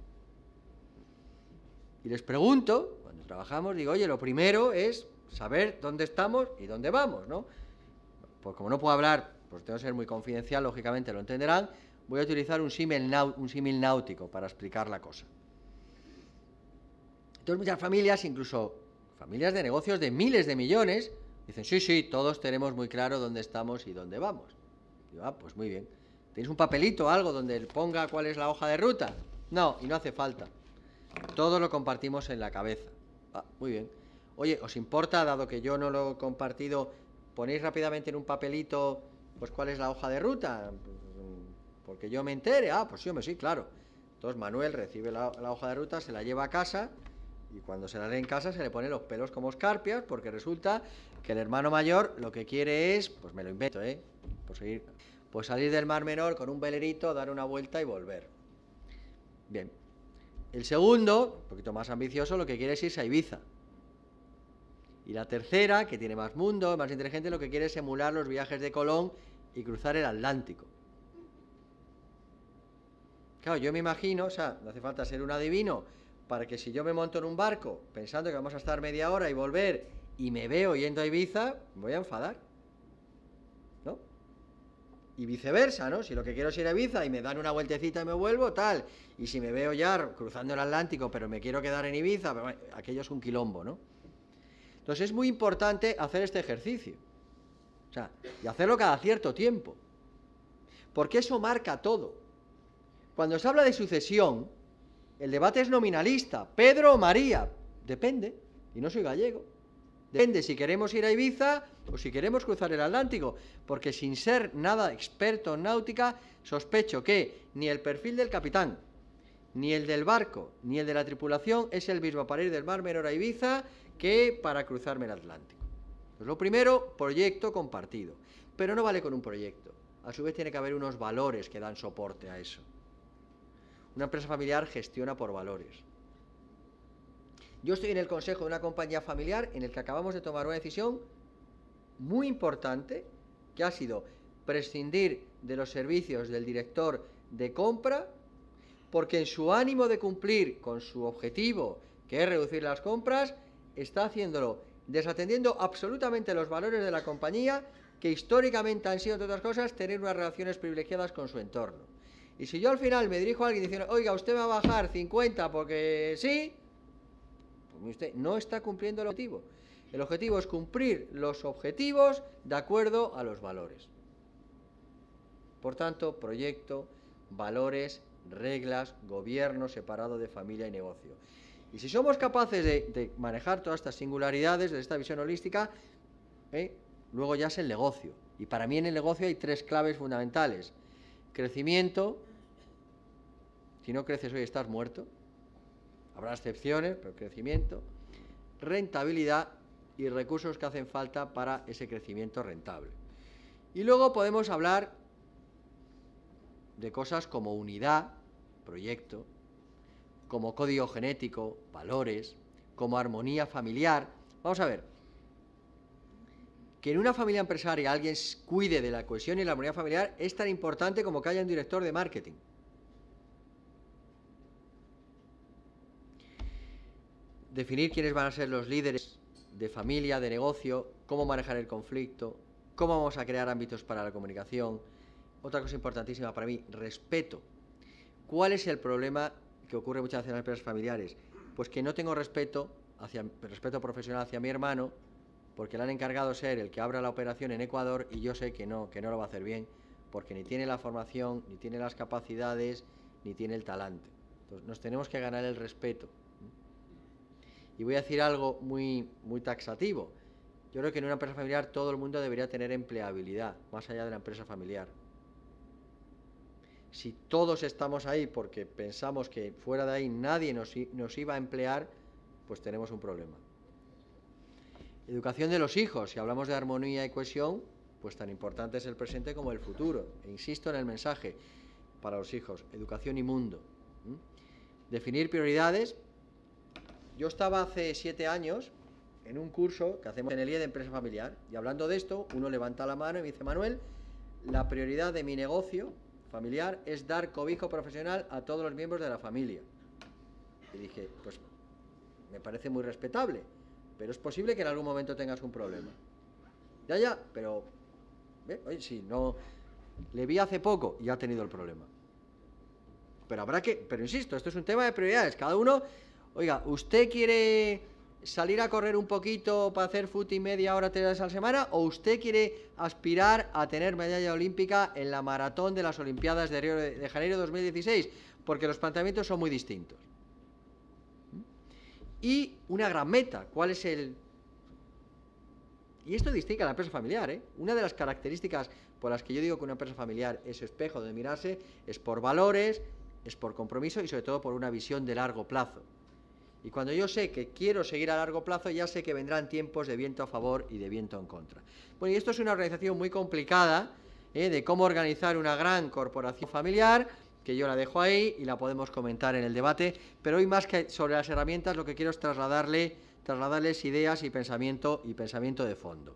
Y les pregunto, cuando trabajamos, digo, oye, lo primero es saber dónde estamos y dónde vamos, ¿no? Pues como no puedo hablar, pues tengo que ser muy confidencial, lógicamente lo entenderán, voy a utilizar un símil náutico para explicar la cosa. Entonces muchas familias, incluso familias de negocios de miles de millones, dicen, sí, todos tenemos muy claro dónde estamos y dónde vamos. Digo, pues muy bien. ¿Tenéis un papelito, algo, donde ponga cuál es la hoja de ruta? No, y no hace falta. Todo lo compartimos en la cabeza. Muy bien. Oye, ¿os importa, dado que yo no lo he compartido, ponéis rápidamente en un papelito, pues cuál es la hoja de ruta? Porque yo me entere. Pues sí, hombre, sí, claro. Entonces Manuel recibe la hoja de ruta, se la lleva a casa Y cuando se la lee en casa se le ponen los pelos como escarpias, porque resulta que el hermano mayor lo que quiere es, pues me lo invento, pues salir del Mar Menor con un velerito, dar una vuelta y volver. Bien. El segundo, un poquito más ambicioso, lo que quiere es irse a Ibiza. Y la tercera, que tiene más mundo, más inteligente, lo que quiere es emular los viajes de Colón y cruzar el Atlántico. Claro, yo me imagino, o sea, no hace falta ser un adivino para que si yo me monto en un barco pensando que vamos a estar media hora y volver y me veo yendo a Ibiza, me voy a enfadar, ¿no? Y viceversa, ¿no? Si lo que quiero es ir a Ibiza y me dan una vueltecita y me vuelvo, tal. Y si me veo ya cruzando el Atlántico, pero me quiero quedar en Ibiza, pero bueno, aquello es un quilombo, ¿no? Entonces es muy importante hacer este ejercicio. O sea, y hacerlo cada cierto tiempo. Porque eso marca todo. Cuando se habla de sucesión, el debate es nominalista. Pedro o María. Depende. Y no soy gallego. Depende si queremos ir a Ibiza o si queremos cruzar el Atlántico. Porque sin ser nada experto en náutica, sospecho que ni el perfil del capitán, ni el del barco, ni el de la tripulación es el mismo para ir del Mar Menor a Ibiza que para cruzarme el Atlántico. Pues lo primero, proyecto compartido. Pero no vale con un proyecto. A su vez tiene que haber unos valores que dan soporte a eso. Una empresa familiar gestiona por valores. Yo estoy en el consejo de una compañía familiar en el que acabamos de tomar una decisión muy importante, que ha sido prescindir de los servicios del director de compra, porque en su ánimo de cumplir con su objetivo, que es reducir las compras, está haciéndolo desatendiendo absolutamente los valores de la compañía, que históricamente han sido, entre otras cosas, tener unas relaciones privilegiadas con su entorno. Y si yo al final me dirijo a alguien diciendo, oiga, usted va a bajar 50 porque sí, pues usted no está cumpliendo el objetivo. El objetivo es cumplir los objetivos de acuerdo a los valores. Por tanto, proyecto, valores, reglas, gobierno separado de familia y negocio. Y si somos capaces de manejar todas estas singularidades de esta visión holística, luego ya es el negocio. Y para mí en el negocio hay tres claves fundamentales. Crecimiento. Si no creces hoy estás muerto. Habrá excepciones, pero crecimiento. Rentabilidad y recursos que hacen falta para ese crecimiento rentable. Y luego podemos hablar de cosas como unidad, proyecto, como código genético, valores, como armonía familiar. Vamos a ver, que en una familia empresaria alguien cuide de la cohesión y la armonía familiar es tan importante como que haya un director de marketing. Definir quiénes van a ser los líderes de familia, de negocio, cómo manejar el conflicto, cómo vamos a crear ámbitos para la comunicación. Otra cosa importantísima para mí, respeto. ¿Cuál es el problema que ocurre muchas veces en las empresas familiares? Pues que no tengo respeto profesional hacia mi hermano, porque le han encargado ser el que abra la operación en Ecuador y yo sé que no lo va a hacer bien, porque ni tiene la formación, ni tiene las capacidades, ni tiene el talante. Entonces nos tenemos que ganar el respeto. Y voy a decir algo muy, muy taxativo. Yo creo que en una empresa familiar todo el mundo debería tener empleabilidad, más allá de la empresa familiar. Si todos estamos ahí porque pensamos que fuera de ahí nadie nos iba a emplear, pues tenemos un problema. Educación de los hijos. Si hablamos de armonía y cohesión, pues tan importante es el presente como el futuro. E insisto en el mensaje para los hijos. Educación y mundo. Definir prioridades. Yo estaba hace 7 años en un curso que hacemos en el IE de empresa familiar. Y hablando de esto, uno levanta la mano y me dice, Manuel, la prioridad de mi negocio familiar es dar cobijo profesional a todos los miembros de la familia. Y dije, pues me parece muy respetable, pero es posible que en algún momento tengas un problema. Ya, pero oye, si no, le vi hace poco y ha tenido el problema. Pero insisto, esto es un tema de prioridades. Cada uno, oiga, ¿usted quiere salir a correr un poquito para hacer footing media hora 3 veces a la semana, o usted quiere aspirar a tener medalla olímpica en la maratón de las Olimpiadas de Río de Janeiro 2016? Porque los planteamientos son muy distintos. Y una gran meta, ¿cuál es el...? Y esto distingue a la empresa familiar, Una de las características por las que yo digo que una empresa familiar es espejo de mirarse, es por valores, es por compromiso y sobre todo por una visión de largo plazo. Y cuando yo sé que quiero seguir a largo plazo, ya sé que vendrán tiempos de viento a favor y de viento en contra. Bueno, y esto es una organización muy complicada, de cómo organizar una gran corporación familiar, que yo la dejo ahí y la podemos comentar en el debate, pero hoy más que sobre las herramientas lo que quiero es trasladarles ideas y pensamiento de fondo.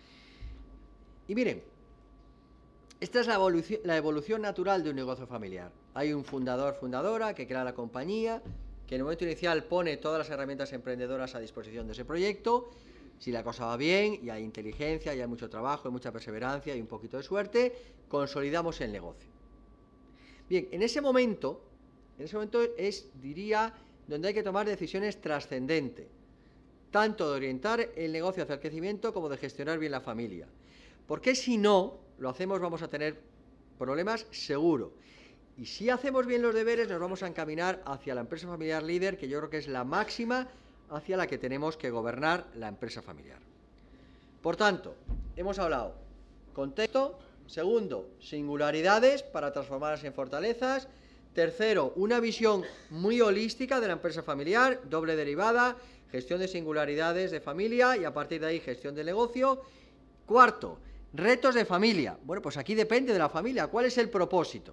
Y miren, esta es la evolución natural de un negocio familiar. Hay un fundadora que crea la compañía, que en el momento inicial pone todas las herramientas emprendedoras a disposición de ese proyecto. Si la cosa va bien y hay inteligencia, y hay mucho trabajo, y mucha perseverancia y un poquito de suerte, consolidamos el negocio. Bien, en ese momento es, diría, donde hay que tomar decisiones trascendentes, tanto de orientar el negocio hacia el crecimiento como de gestionar bien la familia. Porque si no lo hacemos vamos a tener problemas seguro. Y si hacemos bien los deberes nos vamos a encaminar hacia la empresa familiar líder, que yo creo que es la máxima hacia la que tenemos que gobernar la empresa familiar. Por tanto, hemos hablado contexto. Segundo, singularidades para transformarlas en fortalezas. Tercero, una visión muy holística de la empresa familiar, doble derivada, gestión de singularidades de familia y a partir de ahí gestión del negocio. Cuarto, retos de familia. Bueno, pues aquí depende de la familia. ¿Cuál es el propósito?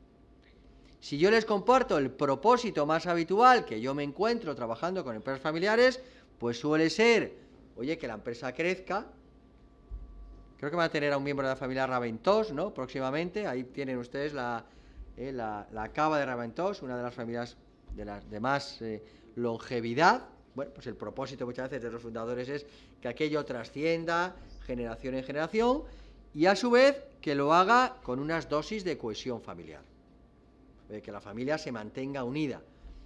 Si yo les comparto el propósito más habitual que yo me encuentro trabajando con empresas familiares, pues suele ser, oye, que la empresa crezca. Creo que van a tener a un miembro de la familia Raventós, ¿no? Próximamente, ahí tienen ustedes la cava de Raventós, una de las familias de más longevidad. Bueno, pues el propósito muchas veces de los fundadores es que aquello trascienda generación en generación y a su vez que lo haga con unas dosis de cohesión familiar, que la familia se mantenga unida.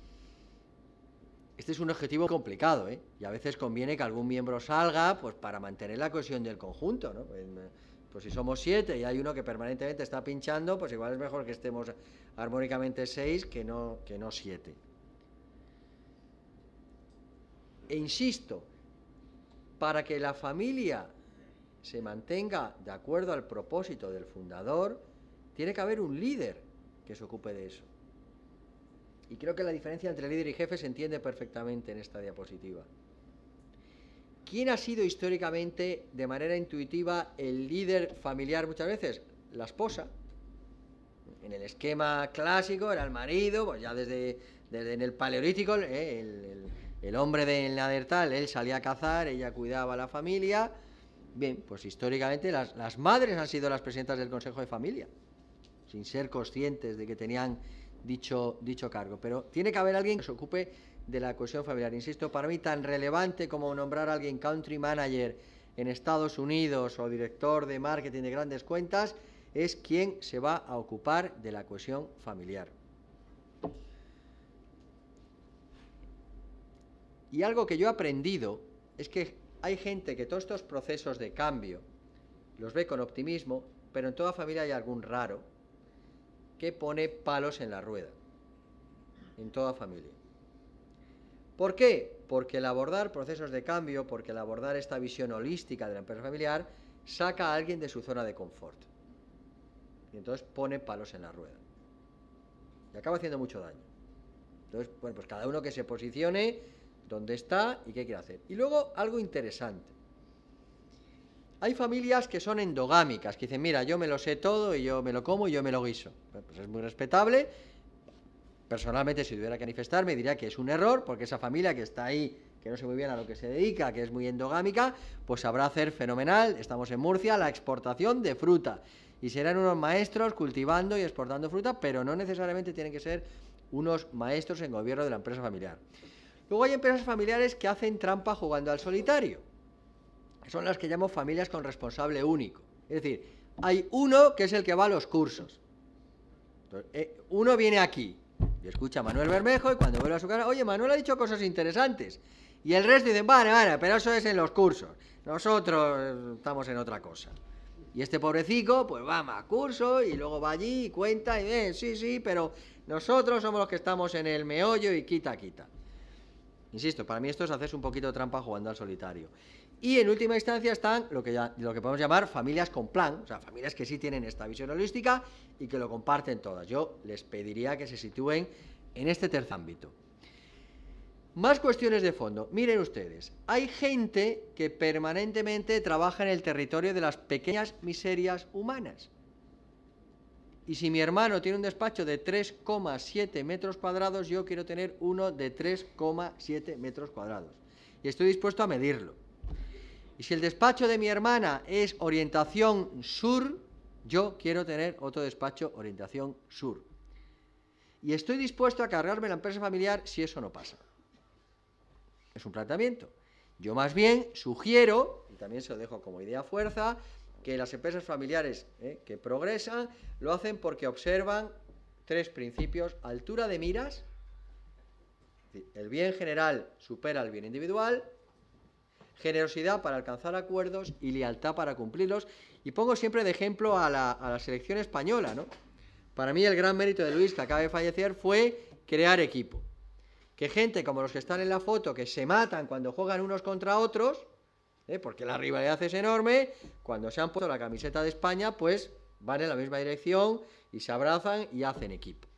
Este es un objetivo complicado, y a veces conviene que algún miembro salga pues para mantener la cohesión del conjunto, ¿no? Pues si somos 7 y hay uno que permanentemente está pinchando, pues igual es mejor que estemos armónicamente 6 que no 7. E insisto, para que la familia se mantenga de acuerdo al propósito del fundador, tiene que haber un líder que se ocupe de eso. Y creo que la diferencia entre líder y jefe se entiende perfectamente en esta diapositiva. ¿Quién ha sido históricamente, de manera intuitiva, el líder familiar muchas veces? La esposa. En el esquema clásico era el marido, pues ya desde en el paleolítico, el hombre del Neandertal, él salía a cazar, ella cuidaba a la familia. Bien, pues históricamente las madres han sido las presidentas del Consejo de Familia, sin ser conscientes de que tenían dicho cargo, pero tiene que haber alguien que se ocupe de la cohesión familiar. Insisto, para mí tan relevante como nombrar a alguien country manager en Estados Unidos o director de marketing de grandes cuentas es quien se va a ocupar de la cohesión familiar. Y algo que yo he aprendido es que hay gente que todos estos procesos de cambio los ve con optimismo, pero en toda familia hay algún raro que pone palos en la rueda, en toda familia. ¿Por qué? Porque el abordar procesos de cambio, porque el abordar esta visión holística de la empresa familiar, saca a alguien de su zona de confort. Y entonces pone palos en la rueda. Y acaba haciendo mucho daño. Entonces, bueno, pues cada uno que se posicione dónde está y qué quiere hacer. Y luego, algo interesante. Hay familias que son endogámicas, que dicen, mira, yo me lo sé todo y yo me lo como y yo me lo guiso. Pues es muy respetable. Personalmente, si tuviera que manifestarme, diría que es un error, porque esa familia que está ahí, que no sé muy bien a lo que se dedica, que es muy endogámica, pues sabrá hacer fenomenal, estamos en Murcia, la exportación de fruta. Y serán unos maestros cultivando y exportando fruta, pero no necesariamente tienen que ser unos maestros en gobierno de la empresa familiar. Luego hay empresas familiares que hacen trampa jugando al solitario. Son las que llamo familias con responsable único. Es decir, hay uno que es el que va a los cursos. Entonces, uno viene aquí y escucha a Manuel Bermejo y cuando vuelve a su casa, oye, Manuel ha dicho cosas interesantes. Y el resto dicen, vale, pero eso es en los cursos. Nosotros estamos en otra cosa. Y este pobrecito, pues va a curso y luego va allí y cuenta y sí, pero nosotros somos los que estamos en el meollo y quita. Insisto, para mí esto es hacerse un poquito de trampa jugando al solitario. Y en última instancia están lo que podemos llamar familias con plan, o sea, familias que sí tienen esta visión holística y que lo comparten todas. Yo les pediría que se sitúen en este tercer ámbito. Más cuestiones de fondo. Miren ustedes, hay gente que permanentemente trabaja en el territorio de las pequeñas miserias humanas. Y si mi hermano tiene un despacho de 3,7 metros cuadrados, yo quiero tener uno de 3,7 metros cuadrados. Y estoy dispuesto a medirlo. Y si el despacho de mi hermana es orientación sur, yo quiero tener otro despacho orientación sur. Y estoy dispuesto a cargarme la empresa familiar si eso no pasa. Es un planteamiento. Yo más bien sugiero, y también se lo dejo como idea fuerza, que las empresas familiares que progresan lo hacen porque observan 3 principios: altura de miras, es decir, el bien general supera el bien individual, generosidad para alcanzar acuerdos y lealtad para cumplirlos. Y pongo siempre de ejemplo a la selección española, ¿no? Para mí el gran mérito de Luis, que acaba de fallecer, fue crear equipo. Que gente como los que están en la foto, que se matan cuando juegan unos contra otros, porque la rivalidad es enorme, cuando se han puesto la camiseta de España, pues van en la misma dirección y se abrazan y hacen equipo.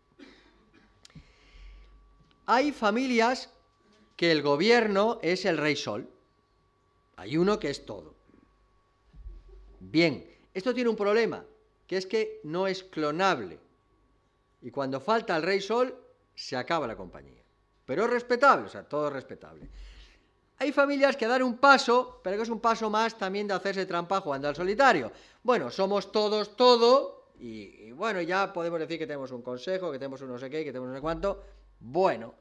Hay familias que el gobierno es el rey sol. Hay uno que es todo. Bien, esto tiene un problema, que es que no es clonable. Y cuando falta el rey sol, se acaba la compañía. Pero es respetable, o sea, todo es respetable. Hay familias que dan un paso, pero que es un paso más también de hacerse trampa jugando al solitario. Bueno, somos todos todo, y bueno, ya podemos decir que tenemos un consejo, que tenemos un no sé qué, que tenemos no sé cuánto. Bueno,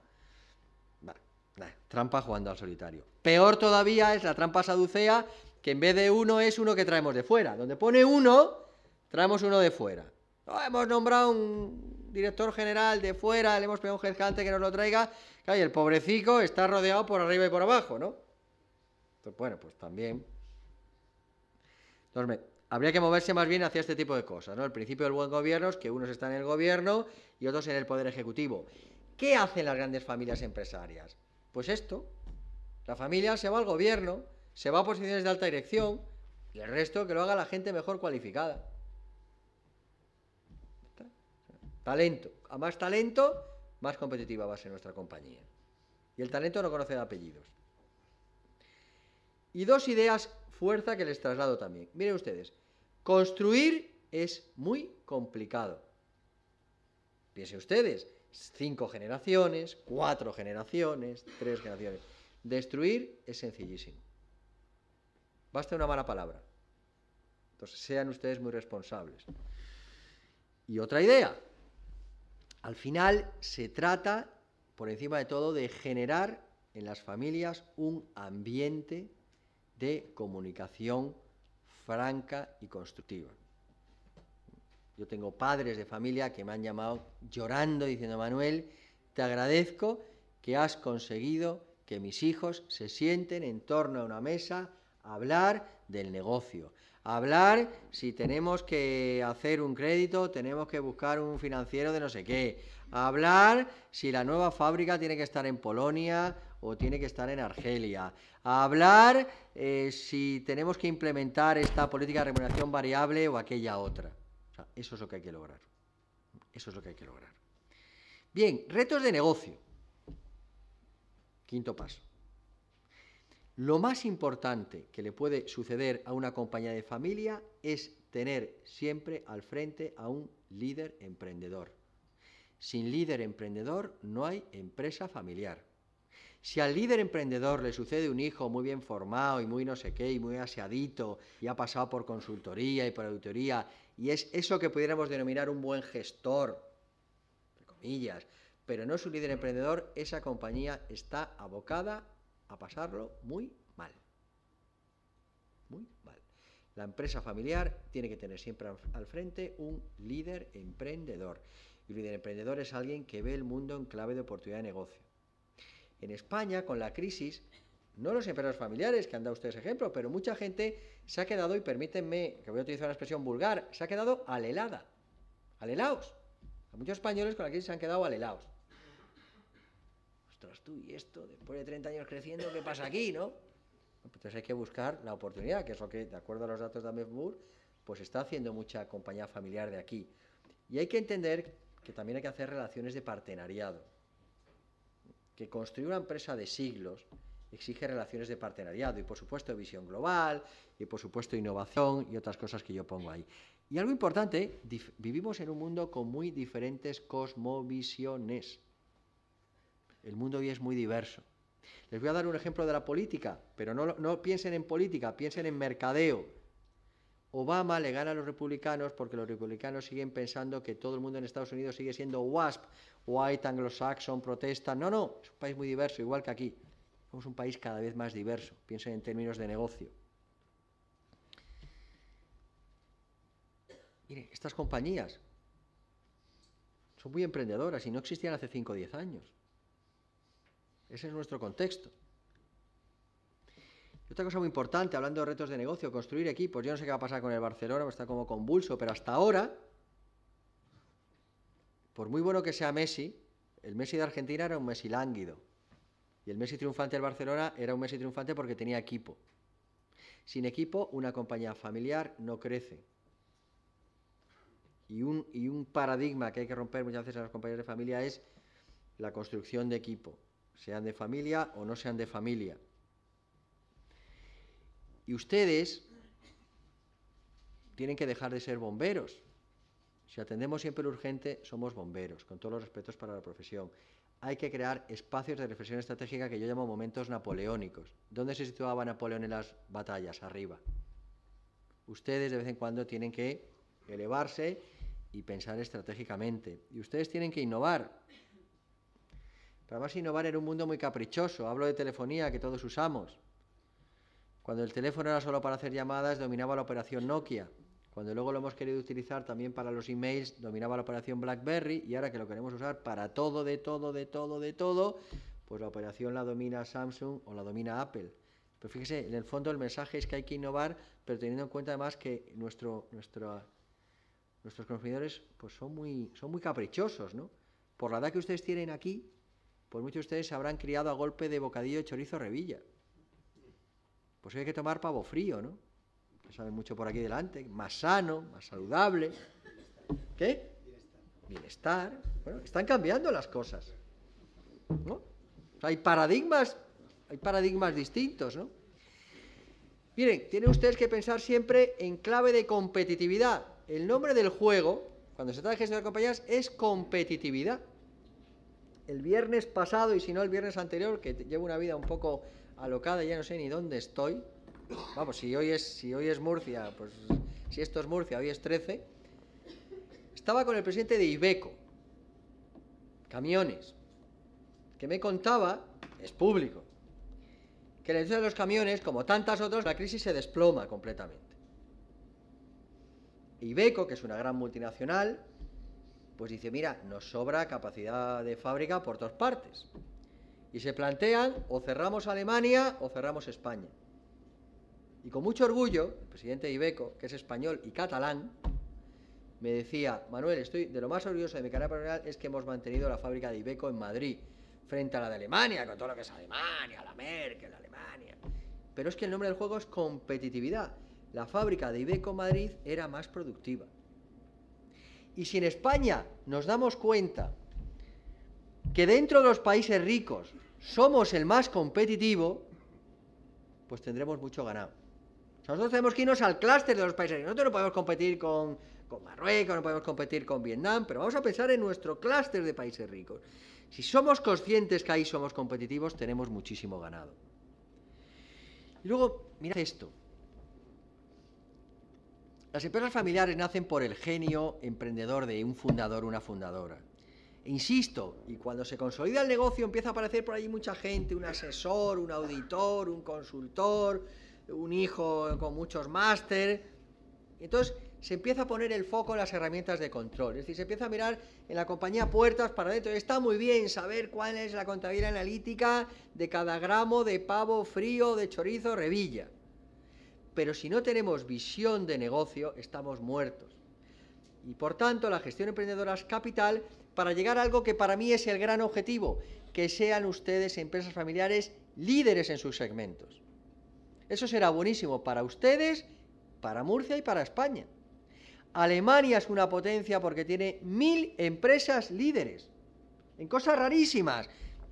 trampa jugando al solitario. Peor todavía es la trampa saducea, que en vez de uno es uno que traemos de fuera. Donde pone uno, traemos uno de fuera. Hemos nombrado un director general de fuera, le hemos pedido a un headhunter que nos lo traiga. Claro, y el pobrecito está rodeado por arriba y por abajo, ¿no? Entonces, bueno, pues también. Entonces, habría que moverse más bien hacia este tipo de cosas, ¿no? El principio del buen gobierno es que unos están en el gobierno y otros en el poder ejecutivo. ¿Qué hacen las grandes familias empresarias? Pues esto. La familia se va al gobierno, se va a posiciones de alta dirección, y el resto que lo haga la gente mejor cualificada. Talento. A más talento, más competitiva va a ser nuestra compañía. Y el talento no conoce de apellidos. Y 2 ideas fuerza que les traslado también. Miren ustedes, construir es muy complicado. Piensen ustedes, 5 generaciones, 4 generaciones, 3 generaciones. Destruir es sencillísimo. Basta una mala palabra. Entonces sean ustedes muy responsables. Y otra idea. Al final se trata, por encima de todo, de generar en las familias un ambiente de comunicación franca y constructiva. Yo tengo padres de familia que me han llamado llorando diciendo: Manuel, te agradezco que has conseguido que mis hijos se sienten en torno a una mesa a hablar del negocio, a hablar si tenemos que hacer un crédito, tenemos que buscar un financiero de no sé qué, a hablar si la nueva fábrica tiene que estar en Polonia o tiene que estar en Argelia, a hablar si tenemos que implementar esta política de remuneración variable o aquella otra. O sea, eso es lo que hay que lograr. Eso es lo que hay que lograr. Bien, retos de negocio. 5.º paso. Lo más importante que le puede suceder a una compañía de familia es tener siempre al frente a un líder emprendedor. Sin líder emprendedor no hay empresa familiar. Si al líder emprendedor le sucede un hijo muy bien formado y muy no sé qué, y muy aseadito, y ha pasado por consultoría y por auditoría, y es eso que pudiéramos denominar un buen gestor, entre comillas, pero no es un líder emprendedor, esa compañía está abocada a pasarlo muy mal. Muy mal. La empresa familiar tiene que tener siempre al frente un líder emprendedor. Y un líder emprendedor es alguien que ve el mundo en clave de oportunidad de negocio. En España, con la crisis, no los empresarios familiares, que han dado ustedes ejemplo, pero mucha gente se ha quedado, y permítanme que voy a utilizar una expresión vulgar, se ha quedado alelada, alelaos. A muchos españoles con la crisis se han quedado alelaos. Ostras, tú, y esto, después de 30 años creciendo, ¿qué pasa aquí, no? Entonces hay que buscar la oportunidad, que es lo que, de acuerdo a los datos de AMEFBUR, pues está haciendo mucha compañía familiar de aquí. Y hay que entender que también hay que hacer relaciones de partenariado. que construir una empresa de siglos exige relaciones de partenariado y, por supuesto, visión global y, por supuesto, innovación y otras cosas que yo pongo ahí. Y algo importante, vivimos en un mundo con muy diferentes cosmovisiones. El mundo hoy es muy diverso. Les voy a dar un ejemplo de la política, pero no piensen en política, piensen en mercadeo. Obama le gana a los republicanos porque los republicanos siguen pensando que todo el mundo en Estados Unidos sigue siendo WASP, White Anglo-Saxon, protesta. No, es un país muy diverso, igual que aquí. Somos un país cada vez más diverso. Piensen en términos de negocio. Mire, estas compañías son muy emprendedoras y no existían hace 5 o 10 años. Ese es nuestro contexto. Y otra cosa muy importante, hablando de retos de negocio, construir equipos. Yo no sé qué va a pasar con el Barcelona, está como convulso, pero hasta ahora, por muy bueno que sea Messi, el Messi de Argentina era un Messi lánguido. Y el Messi triunfante del Barcelona era un Messi triunfante porque tenía equipo. Sin equipo, una compañía familiar no crece. Y un paradigma que hay que romper muchas veces en las compañías de familia es la construcción de equipo, sean de familia o no sean de familia. Y ustedes tienen que dejar de ser bomberos. Si atendemos siempre lo urgente, somos bomberos, con todos los respetos para la profesión. Hay que crear espacios de reflexión estratégica que yo llamo momentos napoleónicos. ¿Dónde se situaba Napoleón en las batallas? Arriba. Ustedes de vez en cuando tienen que elevarse y pensar estratégicamente. Y ustedes tienen que innovar. Pero además innovar en un mundo muy caprichoso. Hablo de telefonía que todos usamos. Cuando el teléfono era solo para hacer llamadas, dominaba la operación Nokia. Cuando luego lo hemos querido utilizar también para los emails, dominaba la operación BlackBerry, y ahora que lo queremos usar para todo, pues la operación la domina Samsung o la domina Apple. Pero fíjese, en el fondo el mensaje es que hay que innovar, pero teniendo en cuenta además que nuestros consumidores pues son muy caprichosos, ¿no? Por la edad que ustedes tienen aquí, pues muchos de ustedes se habrán criado a golpe de bocadillo de chorizo revilla. Pues hay que tomar pavo frío, ¿no? Que saben mucho por aquí delante, más sano, más saludable. ¿Qué? Bienestar. Bueno, están cambiando las cosas, ¿no? O sea, hay paradigmas distintos, ¿no? Miren, tienen ustedes que pensar siempre en clave de competitividad. El nombre del juego, cuando se trata de gestionar compañías, es competitividad. El viernes pasado, y si no el viernes anterior, que llevo una vida un poco alocada, ya no sé ni dónde estoy. Vamos, si hoy es Murcia, pues si esto es Murcia, hoy es 13. Estaba con el presidente de Iveco, camiones, que me contaba, es público, que la industria de los camiones, como tantas otras, la crisis se desploma completamente. Iveco, que es una gran multinacional, pues dice, mira, nos sobra capacidad de fábrica por todas partes. Y se plantean, o cerramos Alemania o cerramos España. Y con mucho orgullo, el presidente de Iveco, que es español y catalán, me decía, Manuel, estoy de lo más orgulloso de mi carrera profesional es que hemos mantenido la fábrica de Iveco en Madrid, frente a la de Alemania, con todo lo que es Alemania, la Merkel, Alemania. Pero es que el nombre del juego es competitividad. La fábrica de Iveco Madrid era más productiva. Y si en España nos damos cuenta que dentro de los países ricos somos el más competitivo, pues tendremos mucho ganado. O sea, nosotros tenemos que irnos al clúster de los países ricos. Nosotros no podemos competir con Marruecos, no podemos competir con Vietnam, pero vamos a pensar en nuestro clúster de países ricos. Si somos conscientes que ahí somos competitivos, tenemos muchísimo ganado. Y luego, mirad esto. Las empresas familiares nacen por el genio emprendedor de un fundador o una fundadora. E insisto, y cuando se consolida el negocio empieza a aparecer por ahí mucha gente, un asesor, un auditor, un consultor, un hijo con muchos máster. Entonces se empieza a poner el foco en las herramientas de control. Es decir, se empieza a mirar en la compañía puertas para adentro. Está muy bien saber cuál es la contabilidad analítica de cada gramo de pavo frío, de chorizo, revilla. Pero si no tenemos visión de negocio, estamos muertos. Y por tanto, la gestión emprendedora es capital para llegar a algo que para mí es el gran objetivo, que sean ustedes empresas familiares líderes en sus segmentos. Eso será buenísimo para ustedes, para Murcia y para España. Alemania es una potencia porque tiene 1000 empresas líderes, en cosas rarísimas.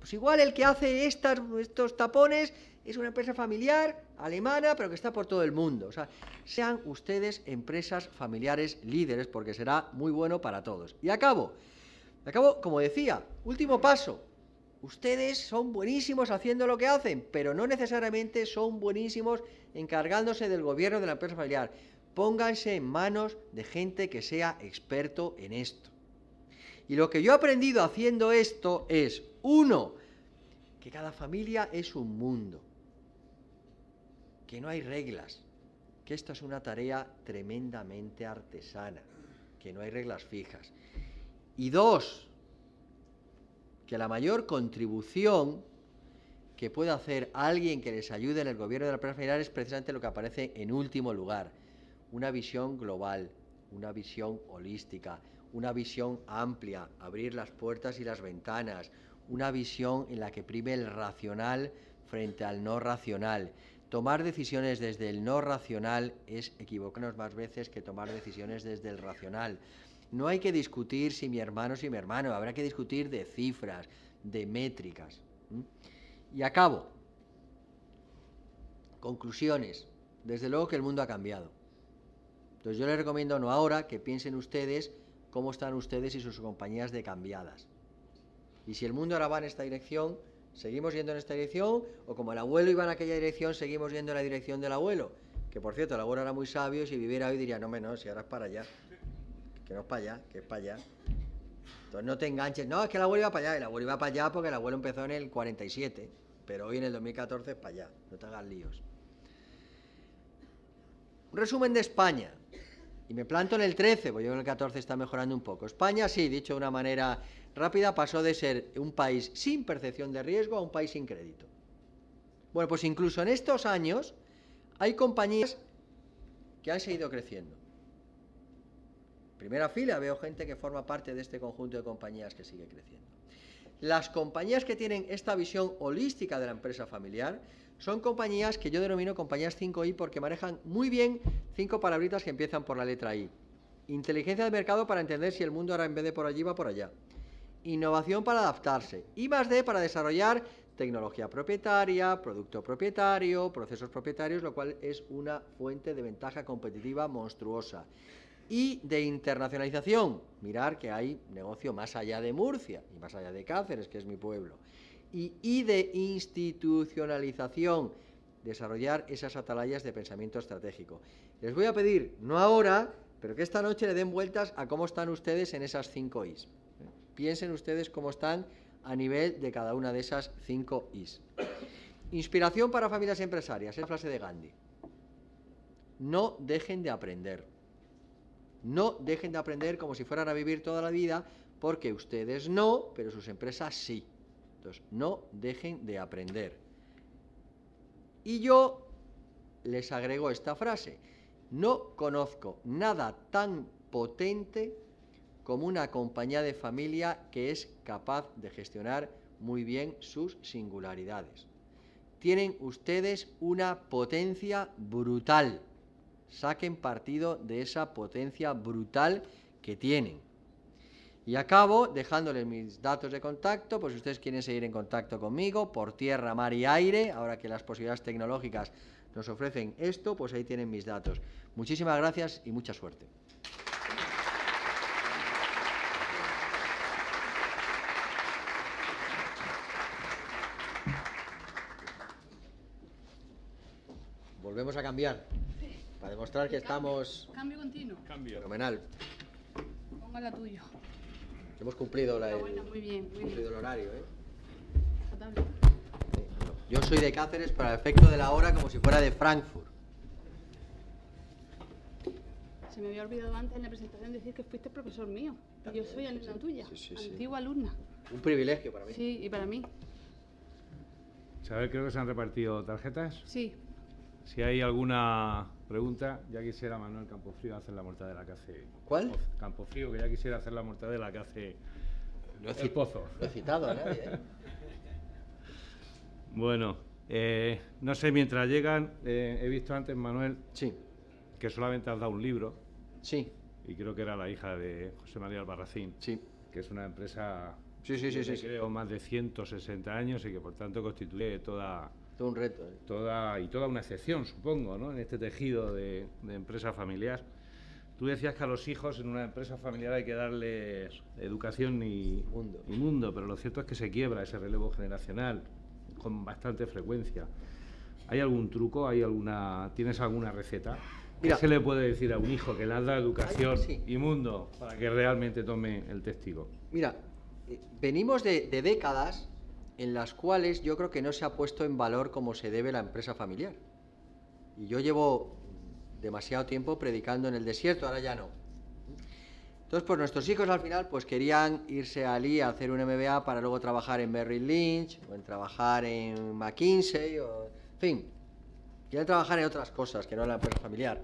Pues igual el que hace estos tapones es una empresa familiar alemana, pero que está por todo el mundo. O sea, sean ustedes empresas familiares líderes, porque será muy bueno para todos. Y acabo, como decía, último paso. Ustedes son buenísimos haciendo lo que hacen, pero no necesariamente son buenísimos encargándose del gobierno de la empresa familiar. Pónganse en manos de gente que sea experto en esto. Y lo que yo he aprendido haciendo esto es, 1, que cada familia es un mundo, que no hay reglas, que esto es una tarea tremendamente artesana, que no hay reglas fijas. Y 2, que la mayor contribución que puede hacer alguien que les ayude en el gobierno de la empresa familiar es precisamente lo que aparece en último lugar: una visión global, una visión holística, una visión amplia, abrir las puertas y las ventanas, una visión en la que prime el racional frente al no racional. Tomar decisiones desde el no racional es equivocarnos más veces que tomar decisiones desde el racional. No hay que discutir si mi hermano, habrá que discutir de cifras, de métricas. Y acabo. Conclusiones. Desde luego que el mundo ha cambiado. Entonces yo les recomiendo, no ahora, que piensen ustedes cómo están ustedes y sus compañías de cambiadas. Y si el mundo ahora va en esta dirección, seguimos yendo en esta dirección, o como el abuelo iba en aquella dirección, seguimos yendo en la dirección del abuelo. Que por cierto, el abuelo era muy sabio, si viviera hoy diría, no, si ahora es para allá. Que no es para allá, que es para allá. Entonces no te enganches, no, es que el abuelo iba para allá. El abuelo iba para allá porque el abuelo empezó en el 47, pero hoy en el 2014 es para allá. No te hagas líos. Un resumen de España. Y me planto en el 13, porque yo en el 14 está mejorando un poco. España, sí, dicho de una manera rápida, pasó de ser un país sin percepción de riesgo a un país sin crédito. Bueno, pues incluso en estos años hay compañías que han seguido creciendo. En primera fila veo gente que forma parte de este conjunto de compañías que sigue creciendo. Las compañías que tienen esta visión holística de la empresa familiar son compañías que yo denomino compañías 5I porque manejan muy bien 5 palabritas que empiezan por la letra I. Inteligencia de mercado para entender si el mundo ahora en vez de por allí va por allá. Innovación para adaptarse. I+D para desarrollar tecnología propietaria, producto propietario, procesos propietarios, lo cual es una fuente de ventaja competitiva monstruosa. Y de internacionalización. Mirar que hay negocio más allá de Murcia y más allá de Cáceres, que es mi pueblo. Y de institucionalización, desarrollar esas atalayas de pensamiento estratégico. Les voy a pedir, no ahora, pero que esta noche le den vueltas a cómo están ustedes en esas 5 Is. Piensen ustedes cómo están a nivel de cada una de esas 5 Is. Inspiración para familias empresarias, es frase de Gandhi. No dejen de aprender. No dejen de aprender como si fueran a vivir toda la vida, porque ustedes no, pero sus empresas sí. Entonces, no dejen de aprender. Y yo les agrego esta frase. No conozco nada tan potente como una compañía de familia que es capaz de gestionar muy bien sus singularidades. Tienen ustedes una potencia brutal. Saquen partido de esa potencia brutal que tienen. Y acabo dejándoles mis datos de contacto, pues si ustedes quieren seguir en contacto conmigo, por tierra, mar y aire, ahora que las posibilidades tecnológicas nos ofrecen esto, pues ahí tienen mis datos. Muchísimas gracias y mucha suerte. Volvemos a cambiar, para demostrar que estamos... Cambio continuo. Cambio. Fenomenal. Ponga la tuya. Hemos cumplido, Muy bien. el horario, ¿eh? Notable. Yo soy de Cáceres para el efecto de la hora como si fuera de Frankfurt. Se me había olvidado antes en la presentación decir que fuiste profesor mío. Yo soy alumna tuya, sí. antigua alumna. Un privilegio para mí. Sí, y para mí. ¿Sabes? Creo que se han repartido tarjetas. Sí. Si hay alguna pregunta, ya quisiera Manuel Campofrío hacer la mortadela que hace... ¿Cuál? Campofrío, que ya quisiera hacer la mortadela que hace el Pozo. Lo he citado a nadie, ¿eh? Bueno, no sé, mientras llegan, he visto antes, Manuel, Sí, que solamente has dado un libro, sí, y creo que era la hija de José María Albarracín, sí. que es una empresa Sí. Creo más de 160 años y que por tanto constituye todo un reto. toda una excepción, supongo, ¿no? En este tejido de empresa familiar. Tú decías que a los hijos en una empresa familiar hay que darles educación y mundo, pero lo cierto es que se quiebra ese relevo generacional con bastante frecuencia. ¿Hay algún truco? ¿Tienes alguna receta? Mira, ¿Qué se le puede decir a un hijo que le has dado educación sí. y mundo para que realmente tome el testigo? Mira, venimos de décadas en las cuales yo creo que no se ha puesto en valor como se debe la empresa familiar. Y yo llevo demasiado tiempo predicando en el desierto, ahora ya no. Entonces, pues nuestros hijos al final pues querían irse a a hacer un MBA para luego trabajar en Merrill Lynch o en trabajar en McKinsey o en fin, quieren trabajar en otras cosas que no en la empresa familiar.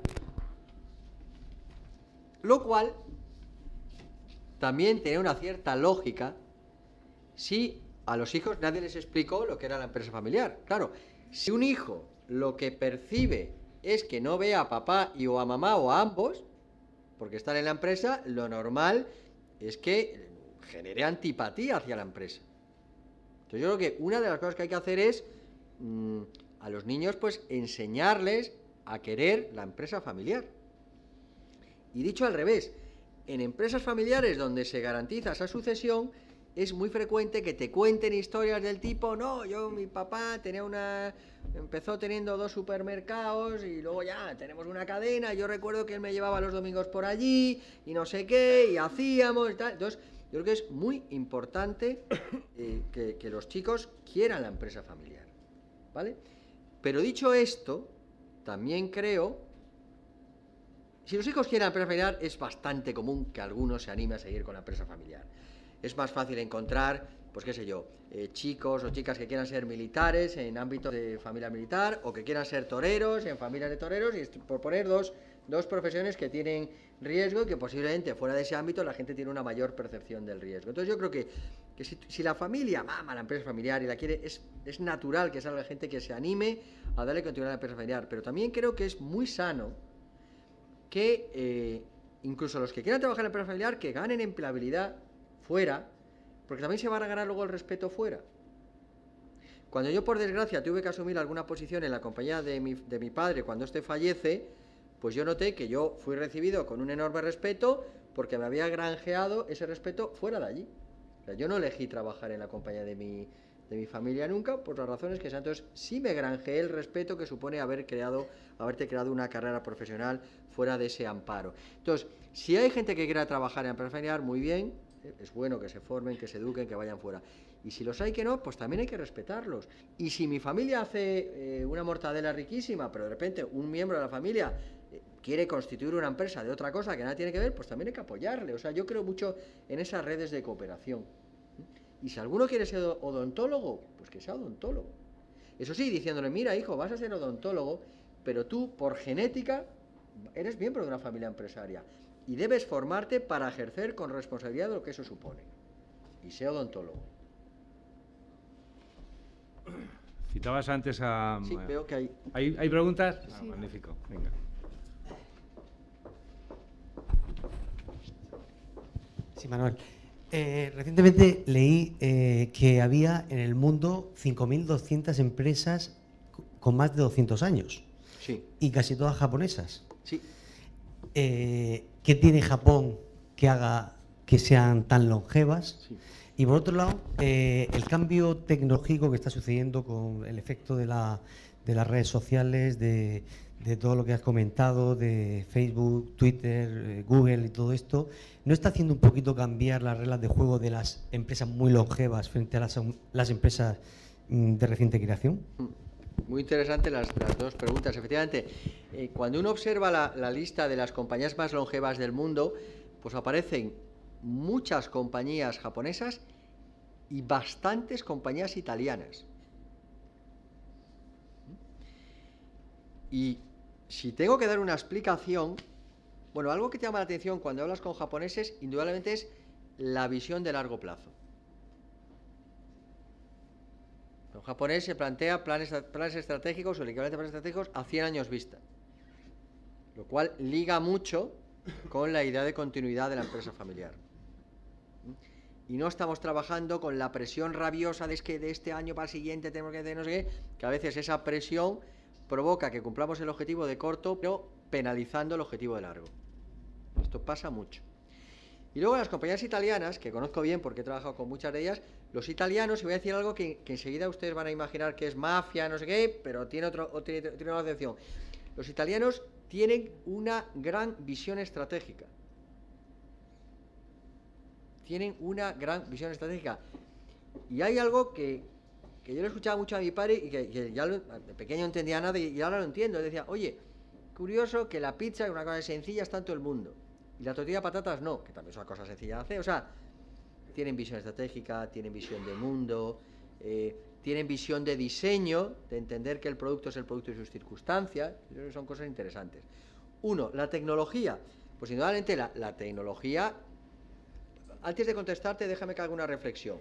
Lo cual también tiene una cierta lógica si a los hijos nadie les explicó lo que era la empresa familiar. Claro, si un hijo lo que percibe es que no ve a papá y o a mamá o a ambos, porque están en la empresa, lo normal es que genere antipatía hacia la empresa. Entonces yo creo que una de las cosas que hay que hacer es a los niños pues enseñarles a querer la empresa familiar. Y dicho al revés, en empresas familiares donde se garantiza esa sucesión, es muy frecuente que te cuenten historias del tipo, no, mi papá empezó teniendo 2 supermercados y luego ya tenemos una cadena, yo recuerdo que él me llevaba los domingos por allí y no sé qué, y hacíamos y tal. Entonces, yo creo que es muy importante que los chicos quieran la empresa familiar, ¿vale? Pero dicho esto, también creo, si los hijos quieren la empresa familiar, es bastante común que alguno se anime a seguir con la empresa familiar. Es más fácil encontrar, pues qué sé yo, chicos o chicas que quieran ser militares en ámbitos de familia militar o que quieran ser toreros en familias de toreros, y por poner dos profesiones que tienen riesgo y que posiblemente fuera de ese ámbito la gente tiene una mayor percepción del riesgo. Entonces yo creo que si la familia mama la empresa familiar y la quiere, es natural que salga gente que se anime a darle continuidad a la empresa familiar, pero también creo que es muy sano que incluso los que quieran trabajar en la empresa familiar que ganen empleabilidad fuera, porque también se van a ganar luego el respeto fuera. Cuando yo, por desgracia, tuve que asumir alguna posición en la compañía de mi padre cuando éste fallece, pues yo noté que yo fui recibido con un enorme respeto porque me había granjeado ese respeto fuera de allí. O sea, yo no elegí trabajar en la compañía de mi familia nunca, por las razones que sean. Entonces, sí me granjeé el respeto que supone haberte creado una carrera profesional fuera de ese amparo. Entonces, si hay gente que quiera trabajar en la empresa familiar, muy bien, es bueno que se formen, que se eduquen, que vayan fuera. Y si los hay que no, pues también hay que respetarlos. Y si mi familia hace una mortadela riquísima, pero de repente un miembro de la familia quiere constituir una empresa de otra cosa que nada tiene que ver, pues también hay que apoyarle. O sea, yo creo mucho en esas redes de cooperación. Y si alguno quiere ser odontólogo, pues que sea odontólogo. Eso sí, diciéndole, mira, hijo, vas a ser odontólogo, pero tú, por genética, eres miembro de una familia empresaria. Y debes formarte para ejercer con responsabilidad de lo que eso supone. Y sea odontólogo. Citabas antes a... Sí, veo que hay... ¿Hay preguntas? Sí. Ah, magnífico, venga. Sí, Manuel. Recientemente leí que había en el mundo 5.200 empresas con más de 200 años. Sí. Y casi todas japonesas. Sí. ¿Qué tiene Japón que haga que sean tan longevas? Sí. Y por otro lado, el cambio tecnológico que está sucediendo con el efecto de las redes sociales, de todo lo que has comentado, de Facebook, Twitter, Google y todo esto, ¿no está haciendo un poquito cambiar las reglas de juego de las empresas muy longevas frente a las empresas de reciente creación? Muy interesante las dos preguntas. Efectivamente, cuando uno observa la lista de las compañías más longevas del mundo, pues aparecen muchas compañías japonesas y bastantes compañías italianas. Y si tengo que dar una explicación, bueno, algo que te llama la atención cuando hablas con japoneses, indudablemente es la visión de largo plazo. Un japonés se plantea planes estratégicos o el equivalente a planes estratégicos a 100 años vista, lo cual liga mucho con la idea de continuidad de la empresa familiar. y no estamos trabajando con la presión rabiosa de que de este año para el siguiente tenemos que hacer no sé qué, que a veces esa presión provoca que cumplamos el objetivo de corto, pero penalizando el objetivo de largo. Esto pasa mucho. Y luego las compañías italianas, que conozco bien porque he trabajado con muchas de ellas, los italianos, y voy a decir algo que enseguida ustedes van a imaginar que es mafia, no sé qué, pero tiene una excepción. Los italianos tienen una gran visión estratégica. Tienen una gran visión estratégica. Y hay algo que yo le escuchaba mucho a mi padre y que ya de pequeño no entendía nada y ahora lo entiendo. Él decía, oye, curioso que la pizza es una cosa sencilla, está en todo el mundo. Y la tortilla de patatas no, que también es una cosa sencilla de hacer. O sea, tienen visión estratégica, tienen visión de mundo, tienen visión de diseño, de entender que el producto es el producto y sus circunstancias. Son cosas interesantes. Uno, la tecnología. Pues indudablemente la tecnología... Antes de contestarte, déjame que haga una reflexión.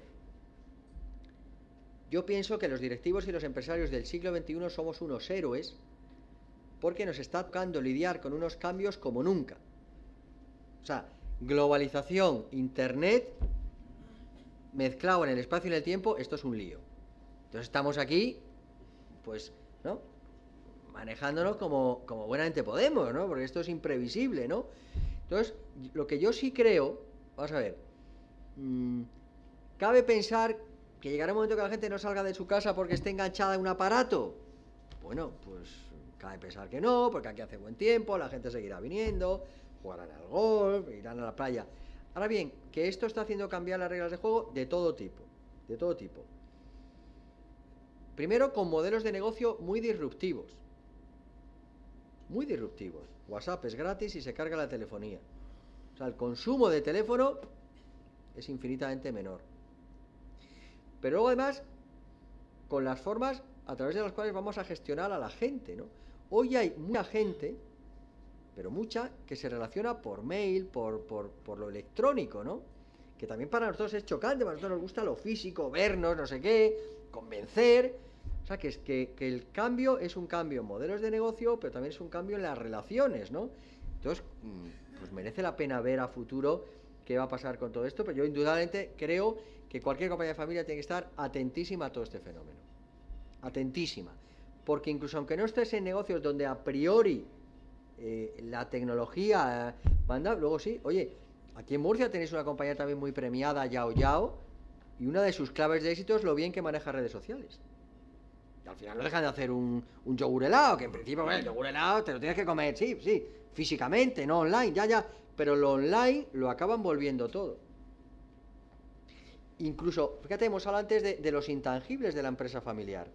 Yo pienso que los directivos y los empresarios del siglo XXI somos unos héroes porque nos está tocando lidiar con unos cambios como nunca. O sea, globalización, internet, mezclado en el espacio y en el tiempo, esto es un lío. Entonces estamos aquí, pues, ¿no?, manejándonos como buenamente podemos, ¿no? Porque esto es imprevisible, ¿no? Entonces, lo que yo sí creo, vamos a ver, ¿cabe pensar que llegará un momento que la gente no salga de su casa porque esté enganchada a un aparato? Bueno, pues cabe pensar que no, porque aquí hace buen tiempo, la gente seguirá viniendo, jugarán al golf, irán a la playa. Ahora bien, que esto está haciendo cambiar las reglas de juego de todo tipo, de todo tipo. Primero, con modelos de negocio muy disruptivos. Muy disruptivos. WhatsApp es gratis y se carga la telefonía. O sea, el consumo de teléfono es infinitamente menor. Pero luego, además, con las formas a través de las cuales vamos a gestionar a la gente, ¿no? Hoy hay mucha gente, pero mucha, que se relaciona por mail, por lo electrónico, ¿no? Que también para nosotros es chocante, para nosotros nos gusta lo físico, vernos, no sé qué, convencer. O sea, que el cambio es un cambio en modelos de negocio, pero también es un cambio en las relaciones, ¿no? Entonces, pues merece la pena ver a futuro qué va a pasar con todo esto, pero yo indudablemente creo que cualquier compañía de familia tiene que estar atentísima a todo este fenómeno. Atentísima. Porque incluso aunque no estés en negocios donde a priori la tecnología manda, luego sí, oye, aquí en Murcia tenéis una compañía también muy premiada, Yao Yao, y una de sus claves de éxito es lo bien que maneja redes sociales. Y al final no dejan de hacer un yogur helado, que en principio, bueno, el yogur helado te lo tienes que comer, sí, físicamente, no online, ya, pero lo online lo acaban volviendo todo. Incluso, fíjate, hemos hablado antes de los intangibles de la empresa familiar,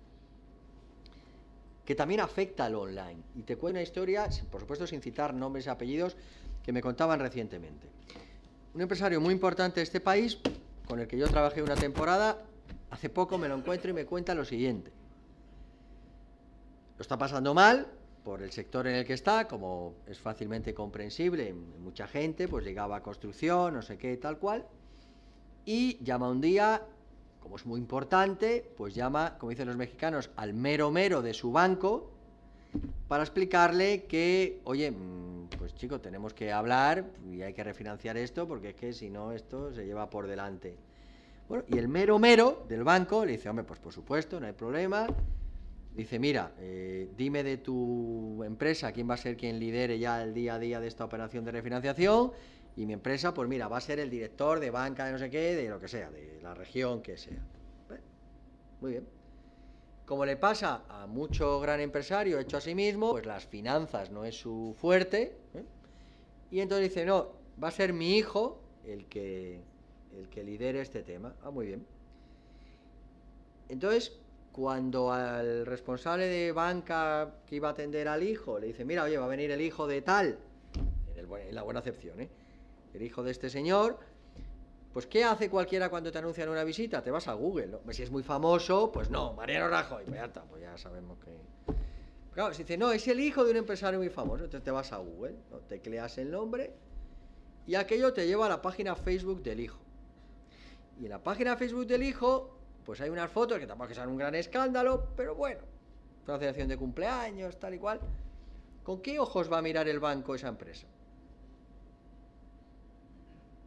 que también afecta al online. Y te cuento una historia, por supuesto sin citar nombres y apellidos, que me contaban recientemente. Un empresario muy importante de este país, con el que yo trabajé una temporada, hace poco me lo encuentro y me cuenta lo siguiente. Lo está pasando mal por el sector en el que está, como es fácilmente comprensible, mucha gente, pues llegaba a construcción, no sé qué, tal cual, y llama un día, como es muy importante, pues llama, como dicen los mexicanos, al mero mero de su banco para explicarle que, oye, pues chico, tenemos que hablar y hay que refinanciar esto porque es que si no esto se lleva por delante. Bueno, y el mero mero del banco le dice, hombre, pues por supuesto, no hay problema. Dice, mira, dime de tu empresa quién va a ser quien lidere ya el día a día de esta operación de refinanciación. Y mi empresa, pues mira, va a ser el director de banca de no sé qué, de lo que sea, de la región que sea. Muy bien. Como le pasa a mucho gran empresario hecho a sí mismo, pues las finanzas no es su fuerte, y entonces dice, no, va a ser mi hijo el que lidere este tema. Ah, muy bien. Entonces, cuando al responsable de banca que iba a atender al hijo le dice, mira, oye, va a venir el hijo de tal, en la buena acepción, el hijo de este señor, pues ¿qué hace cualquiera cuando te anuncian una visita? Te vas a Google, ¿no? Si es muy famoso, pues no, Mariano Rajoy, pues ya está, pues ya sabemos que... Claro, si dice, no, es el hijo de un empresario muy famoso, entonces te vas a Google, ¿no? Tecleas el nombre y aquello te lleva a la página Facebook del hijo. Y en la página Facebook del hijo, pues hay unas fotos que tampoco son un gran escándalo, pero bueno, una celebración de cumpleaños, tal y cual. ¿Con qué ojos va a mirar el banco esa empresa?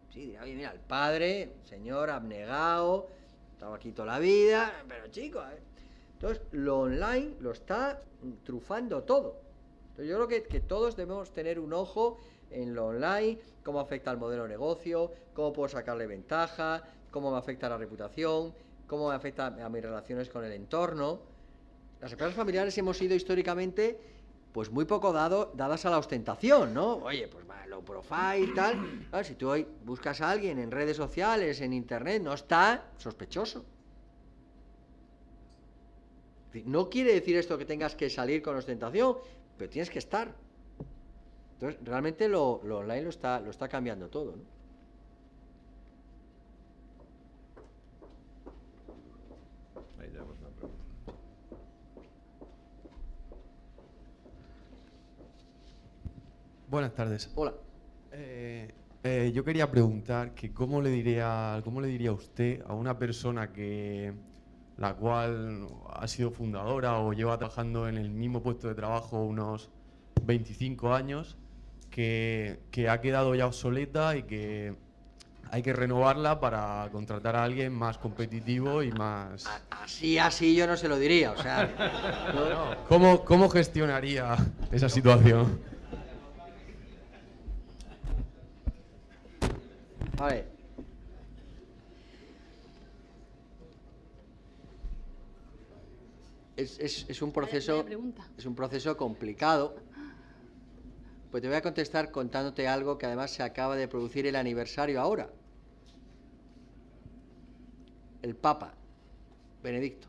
Sí, dirá, oye, mira, el padre, señor abnegado, estaba aquí toda la vida, pero chico, Entonces, lo online lo está trufando todo. Entonces, yo creo que todos debemos tener un ojo en lo online, cómo afecta al modelo de negocio, cómo puedo sacarle ventaja, cómo me afecta la reputación, cómo me afecta a mis relaciones con el entorno. Las empresas familiares hemos sido históricamente pues muy poco dadas a la ostentación, ¿no? Oye, pues low profile y tal. Claro, si tú hoy buscas a alguien en redes sociales, en internet, no está sospechoso. No quiere decir esto que tengas que salir con ostentación, pero tienes que estar. Entonces, realmente lo online lo está cambiando todo, ¿no? Ahí tenemos una pregunta. Buenas tardes. Hola. Yo quería preguntar que cómo le diría usted a una persona la cual ha sido fundadora o lleva trabajando en el mismo puesto de trabajo unos 25 años, que ha quedado ya obsoleta y que hay que renovarla para contratar a alguien más competitivo y más... Así yo no se lo diría, o sea... No. ¿Cómo gestionaría esa situación? A ver. Es un proceso complicado. Pues te voy a contestar contándote algo que además se acaba de producir el aniversario ahora. El Papa Benedicto.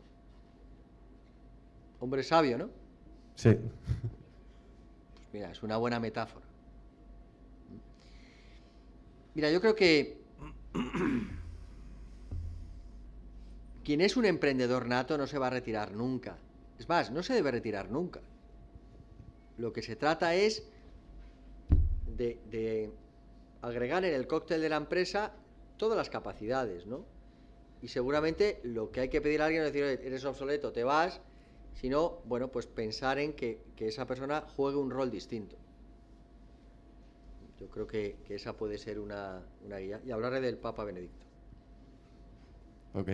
Hombre sabio, ¿no? Sí. Pues mira, es una buena metáfora. Mira, yo creo que quien es un emprendedor nato no se va a retirar nunca. Es más, no se debe retirar nunca. Lo que se trata es de agregar en el cóctel de la empresa todas las capacidades, ¿no? Y seguramente lo que hay que pedir a alguien es decir, eres obsoleto, te vas, sino, bueno, pues pensar en que esa persona juegue un rol distinto. Yo creo que esa puede ser una guía. Y hablaré del Papa Benedicto. Ok.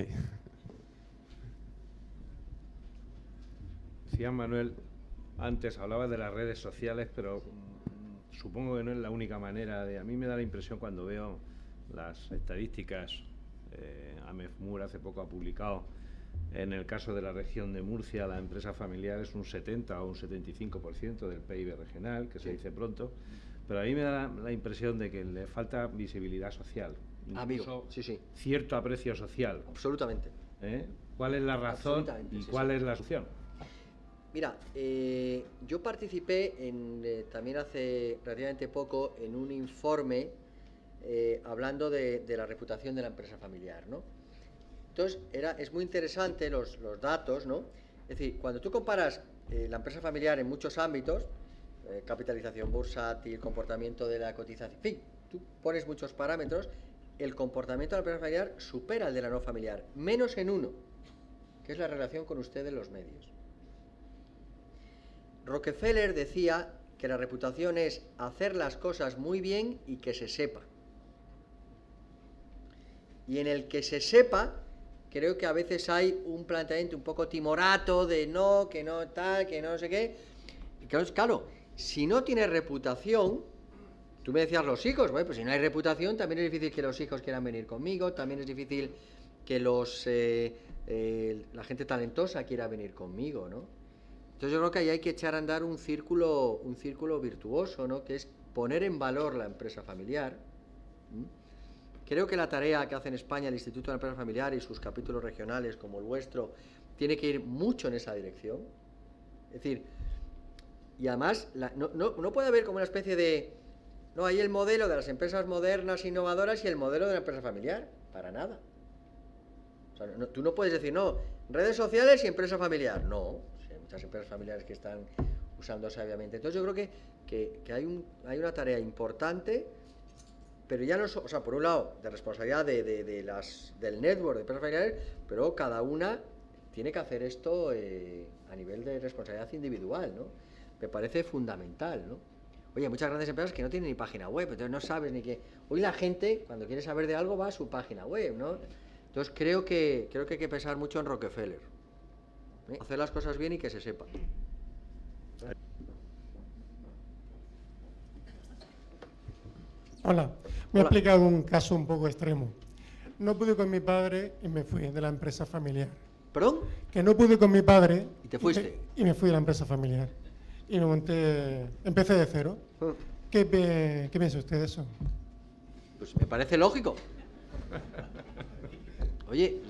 Decía Manuel, antes hablaba de las redes sociales, pero supongo que no es la única manera de... A mí me da la impresión cuando veo las estadísticas, AMEFMUR hace poco ha publicado, en el caso de la región de Murcia, la empresa familiar es un 70 o un 75% del PIB regional, que se dice pronto, pero a mí me da la impresión de que le falta visibilidad social, incluso sí. cierto aprecio social. Absolutamente. ¿Cuál es la razón y cuál es la solución? Mira, yo participé también hace relativamente poco en un informe hablando de la reputación de la empresa familiar, ¿no? Entonces, es muy interesante los datos, ¿no? Es decir, cuando tú comparas la empresa familiar en muchos ámbitos, capitalización bursátil, comportamiento de la cotización, en fin, tú pones muchos parámetros, el comportamiento de la empresa familiar supera el de la no familiar, menos en uno, que es la relación con usted en los medios. Rockefeller decía que la reputación es hacer las cosas muy bien y que se sepa. Y en el que se sepa, creo que a veces hay un planteamiento un poco timorato de no, que no tal, que no sé qué. Y claro, si no tienes reputación, tú me decías los hijos, bueno, pues si no hay reputación, también es difícil que los hijos quieran venir conmigo, también es difícil que la gente talentosa quiera venir conmigo, ¿no? Entonces yo creo que ahí hay que echar a andar un círculo virtuoso, ¿no? Que es poner en valor la empresa familiar. Creo que la tarea que hace en España el Instituto de la Empresa Familiar y sus capítulos regionales como el vuestro tiene que ir mucho en esa dirección. Es decir, y además no puede haber como una especie de... No, hay el modelo de las empresas modernas, innovadoras y el modelo de la empresa familiar. Para nada. O sea, tú no puedes decir, no, redes sociales y empresa familiar. No, hay muchas empresas familiares que están usando sabiamente. Entonces yo creo que hay una tarea importante, pero ya no, o sea, por un lado, de responsabilidad del network de empresas familiares, pero cada una tiene que hacer esto a nivel de responsabilidad individual, ¿no? Me parece fundamental, ¿no? Oye, muchas grandes empresas que no tienen ni página web, entonces no sabes ni qué. Hoy la gente, cuando quiere saber de algo, va a su página web, ¿no? Entonces creo que hay que pensar mucho en Rockefeller. Hacer las cosas bien y que se sepa. Hola, me he explicado un caso un poco extremo. No pude con mi padre y me fui de la empresa familiar. ¿Perdón? Que no pude con mi padre. ¿Y te fuiste? Y me fui de la empresa familiar. Y me monté, empecé de cero. ¿Qué piensa usted de eso? Pues me parece lógico. Oye,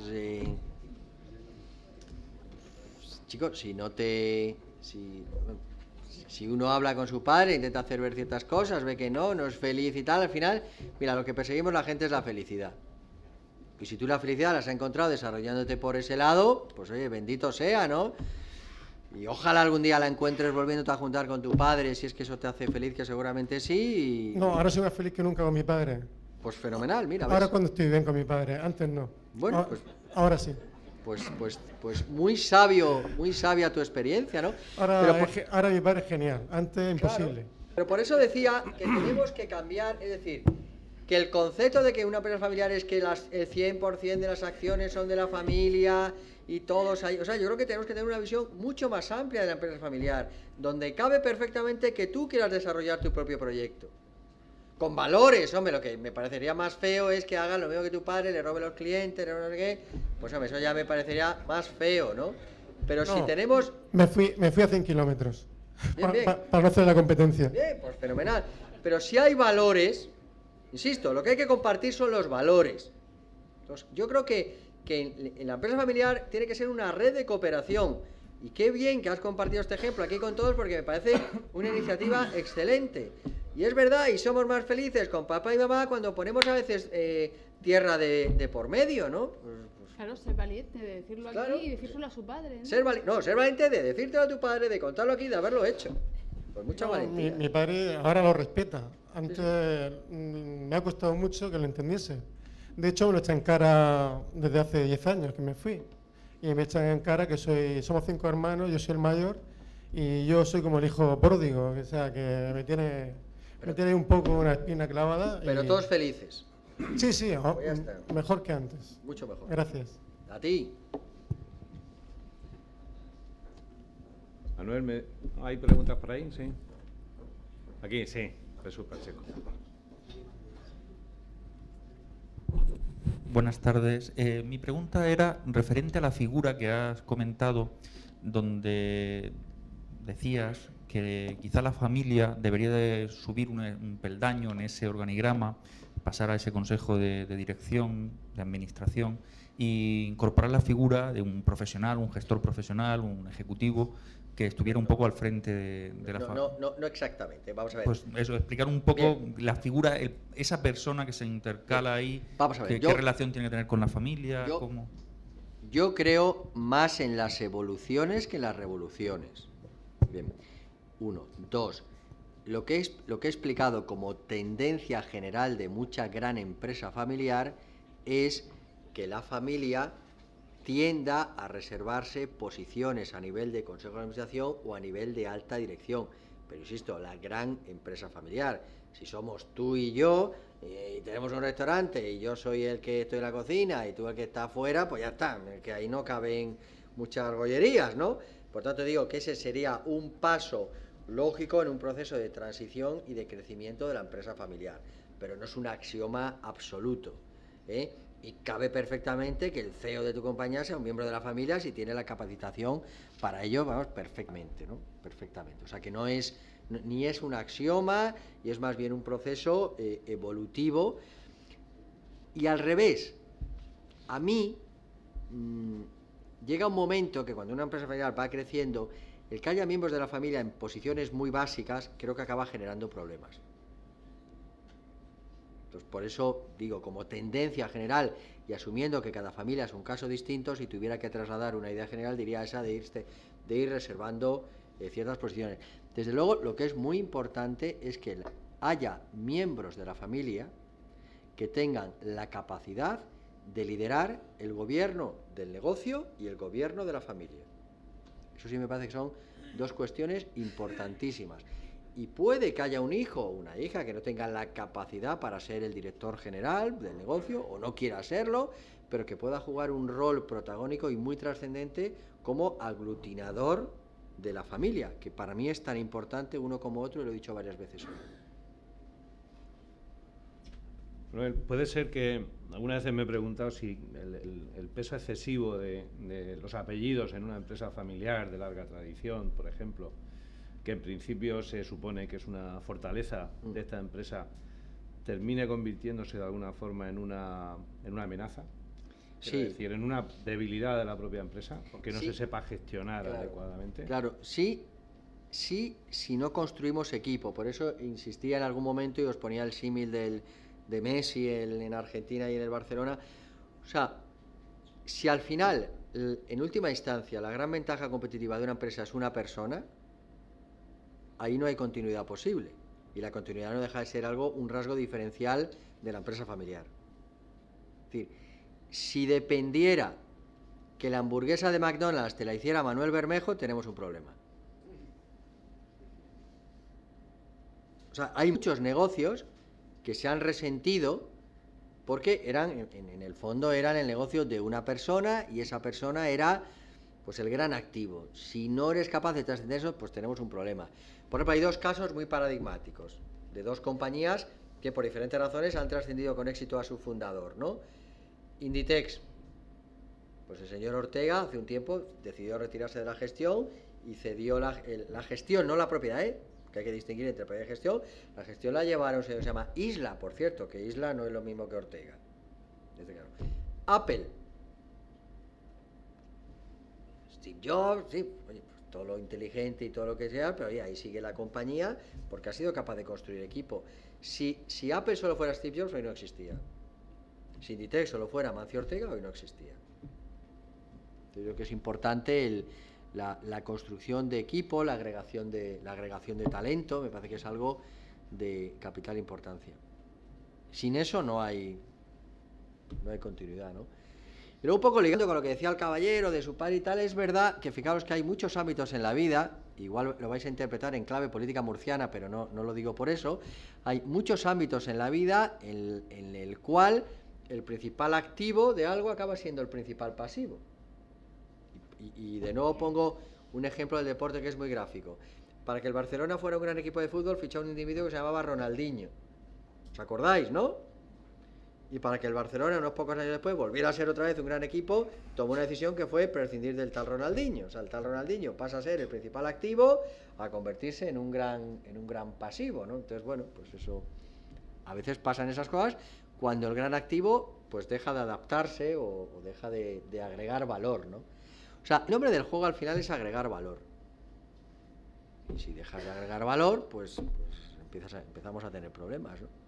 chicos, si uno habla con su padre, intenta hacer ver ciertas cosas, ve que no es feliz y tal, al final, mira, lo que perseguimos la gente es la felicidad. Y si tú la felicidad la has encontrado desarrollándote por ese lado, pues oye, bendito sea, ¿no? Y ojalá algún día la encuentres volviéndote a juntar con tu padre, si es que eso te hace feliz, que seguramente sí. No, ahora soy más feliz que nunca con mi padre. Pues fenomenal, mira. Ahora ¿ves? cuando estoy bien con mi padre, antes no. Bueno, pues ahora sí. Pues muy sabia tu experiencia, ¿no? Ahora mi padre es genial, antes imposible. Claro, pero por eso decía que tenemos que cambiar, es decir, que el concepto de que una empresa familiar es que el 100% de las acciones son de la familia y todos ahí, o sea, yo creo que tenemos que tener una visión mucho más amplia de la empresa familiar, donde cabe perfectamente que tú quieras desarrollar tu propio proyecto. Con valores, hombre, lo que me parecería más feo es que hagan lo mismo que tu padre, le robe los clientes, no sé qué, pues hombre, eso ya me parecería más feo, ¿no? Pero no, si tenemos... Me fui a 100 kilómetros, para no hacer la competencia. Bien, pues fenomenal. Pero si hay valores, insisto, lo que hay que compartir son los valores. Entonces, yo creo que en la empresa familiar tiene que ser una red de cooperación. Y qué bien que has compartido este ejemplo aquí con todos, porque me parece una iniciativa excelente. Y es verdad, y somos más felices con papá y mamá cuando ponemos a veces tierra de por medio, ¿no? Claro, ser valiente de decirlo aquí y decírselo a su padre, ¿no? Ser valiente de decírtelo a tu padre, de contarlo aquí, de haberlo hecho. Pues mucha valentía. Mi padre ahora lo respeta. Antes me ha costado mucho que lo entendiese. De hecho, me lo echa en cara desde hace 10 años que me fui. Y me echan en cara que somos 5 hermanos, yo soy el mayor y yo soy como el hijo pródigo, o sea, que me tiene un poco una espina clavada. Pero todos felices. Sí, pues mejor que antes. Mucho mejor. Gracias. A ti. Manuel, ¿hay preguntas por ahí? Sí. Aquí, sí. Jesús Pacheco. Buenas tardes. Mi pregunta era referente a la figura que has comentado, donde decías que quizá la familia debería de subir un peldaño en ese organigrama, pasar a ese consejo de dirección, de administración, e incorporar la figura de un profesional, un gestor profesional, un ejecutivo, que estuviera un poco al frente de la familia. No exactamente, vamos a ver. Pues eso, explicar un poco la figura, esa persona que se intercala ahí, vamos a ver, qué relación tiene que tener con la familia, cómo... Yo creo más en las evoluciones que en las revoluciones. Bien, 1, 2, lo que he explicado como tendencia general de mucha gran empresa familiar es que la familia tienda a reservarse posiciones a nivel de consejo de administración o a nivel de alta dirección. Pero insisto, la gran empresa familiar, si somos tú y yo, y tenemos un restaurante y yo soy el que estoy en la cocina y tú el que está afuera, pues ya está, que ahí no caben muchas gollerías, ¿no? Por tanto digo que ese sería un paso lógico en un proceso de transición y de crecimiento de la empresa familiar, pero no es un axioma absoluto, ¿eh? Y cabe perfectamente que el CEO de tu compañía sea un miembro de la familia si tiene la capacitación para ello, vamos, perfectamente, ¿no? Perfectamente. O sea que ni es un axioma y es más bien un proceso evolutivo. Y al revés, a mí llega un momento que cuando una empresa familiar va creciendo, el que haya miembros de la familia en posiciones muy básicas creo que acaba generando problemas. Entonces, por eso digo, como tendencia general y asumiendo que cada familia es un caso distinto, si tuviera que trasladar una idea general diría esa de ir reservando ciertas posiciones. Desde luego, lo que es muy importante es que haya miembros de la familia que tengan la capacidad de liderar el gobierno del negocio y el gobierno de la familia. Eso sí me parece que son dos cuestiones importantísimas. y puede que haya un hijo o una hija que no tenga la capacidad para ser el director general del negocio o no quiera serlo, pero que pueda jugar un rol protagónico y muy trascendente como aglutinador de la familia, que para mí es tan importante uno como otro, y lo he dicho varias veces hoy. Bueno, puede ser que alguna vez me he preguntado si el peso excesivo de los apellidos en una empresa familiar de larga tradición, por ejemplo, que en principio se supone que es una fortaleza de esta empresa, termine convirtiéndose de alguna forma en una amenaza. Sí. Es decir, en una debilidad de la propia empresa, porque no Sí. se sepa gestionar adecuadamente. Claro, sí, si no construimos equipo. Por eso insistía en algún momento y os ponía el símil de Messi en Argentina y en el Barcelona. O sea, si al final, en última instancia, la gran ventaja competitiva de una empresa es una persona, ahí no hay continuidad posible. Y la continuidad no deja de ser un rasgo diferencial de la empresa familiar. Es decir, si dependiera que la hamburguesa de McDonald's te la hiciera Manuel Bermejo, tenemos un problema. O sea, hay muchos negocios que se han resentido porque eran, en el fondo, eran el negocio de una persona y esa persona era, pues, el gran activo. Si no eres capaz de trascender eso, pues tenemos un problema. Por ejemplo, hay dos casos muy paradigmáticos de dos compañías que por diferentes razones han trascendido con éxito a su fundador, ¿no? Inditex, pues el señor Ortega hace un tiempo decidió retirarse de la gestión y cedió la gestión, no la propiedad, que hay que distinguir entre propiedad y gestión. La gestión la llevaron un señor que se llama Isla, por cierto, que Isla no es lo mismo que Ortega. Apple, Steve Jobs, sí, oye, pues todo lo inteligente y todo lo que sea, pero oye, ahí sigue la compañía porque ha sido capaz de construir equipo. Si Apple solo fuera Steve Jobs, hoy no existía. Si Inditex solo fuera Mancio Ortega, hoy no existía. Yo creo que es importante la construcción de equipo, la agregación de talento, me parece que es algo de capital importancia. Sin eso no hay continuidad, ¿no? Y luego, un poco ligando con lo que decía el caballero de su padre y tal, es verdad que fijaros que hay muchos ámbitos en la vida, igual lo vais a interpretar en clave política murciana, pero no lo digo por eso, hay muchos ámbitos en la vida en el cual el principal activo de algo acaba siendo el principal pasivo. Y de nuevo pongo un ejemplo del deporte que es muy gráfico. Para que el Barcelona fuera un gran equipo de fútbol, fichó un individuo que se llamaba Ronaldinho. ¿Os acordáis, no? Y para que el Barcelona, unos pocos años después, volviera a ser otra vez un gran equipo, tomó una decisión que fue prescindir del tal Ronaldinho. O sea, el tal Ronaldinho pasa a ser el principal activo a convertirse en un gran pasivo, ¿no? Entonces, bueno, pues eso, a veces pasan esas cosas cuando el gran activo pues deja de adaptarse o deja de agregar valor, ¿no? O sea, el nombre del juego al final es agregar valor. Y si dejas de agregar valor, pues empezamos a tener problemas, ¿no?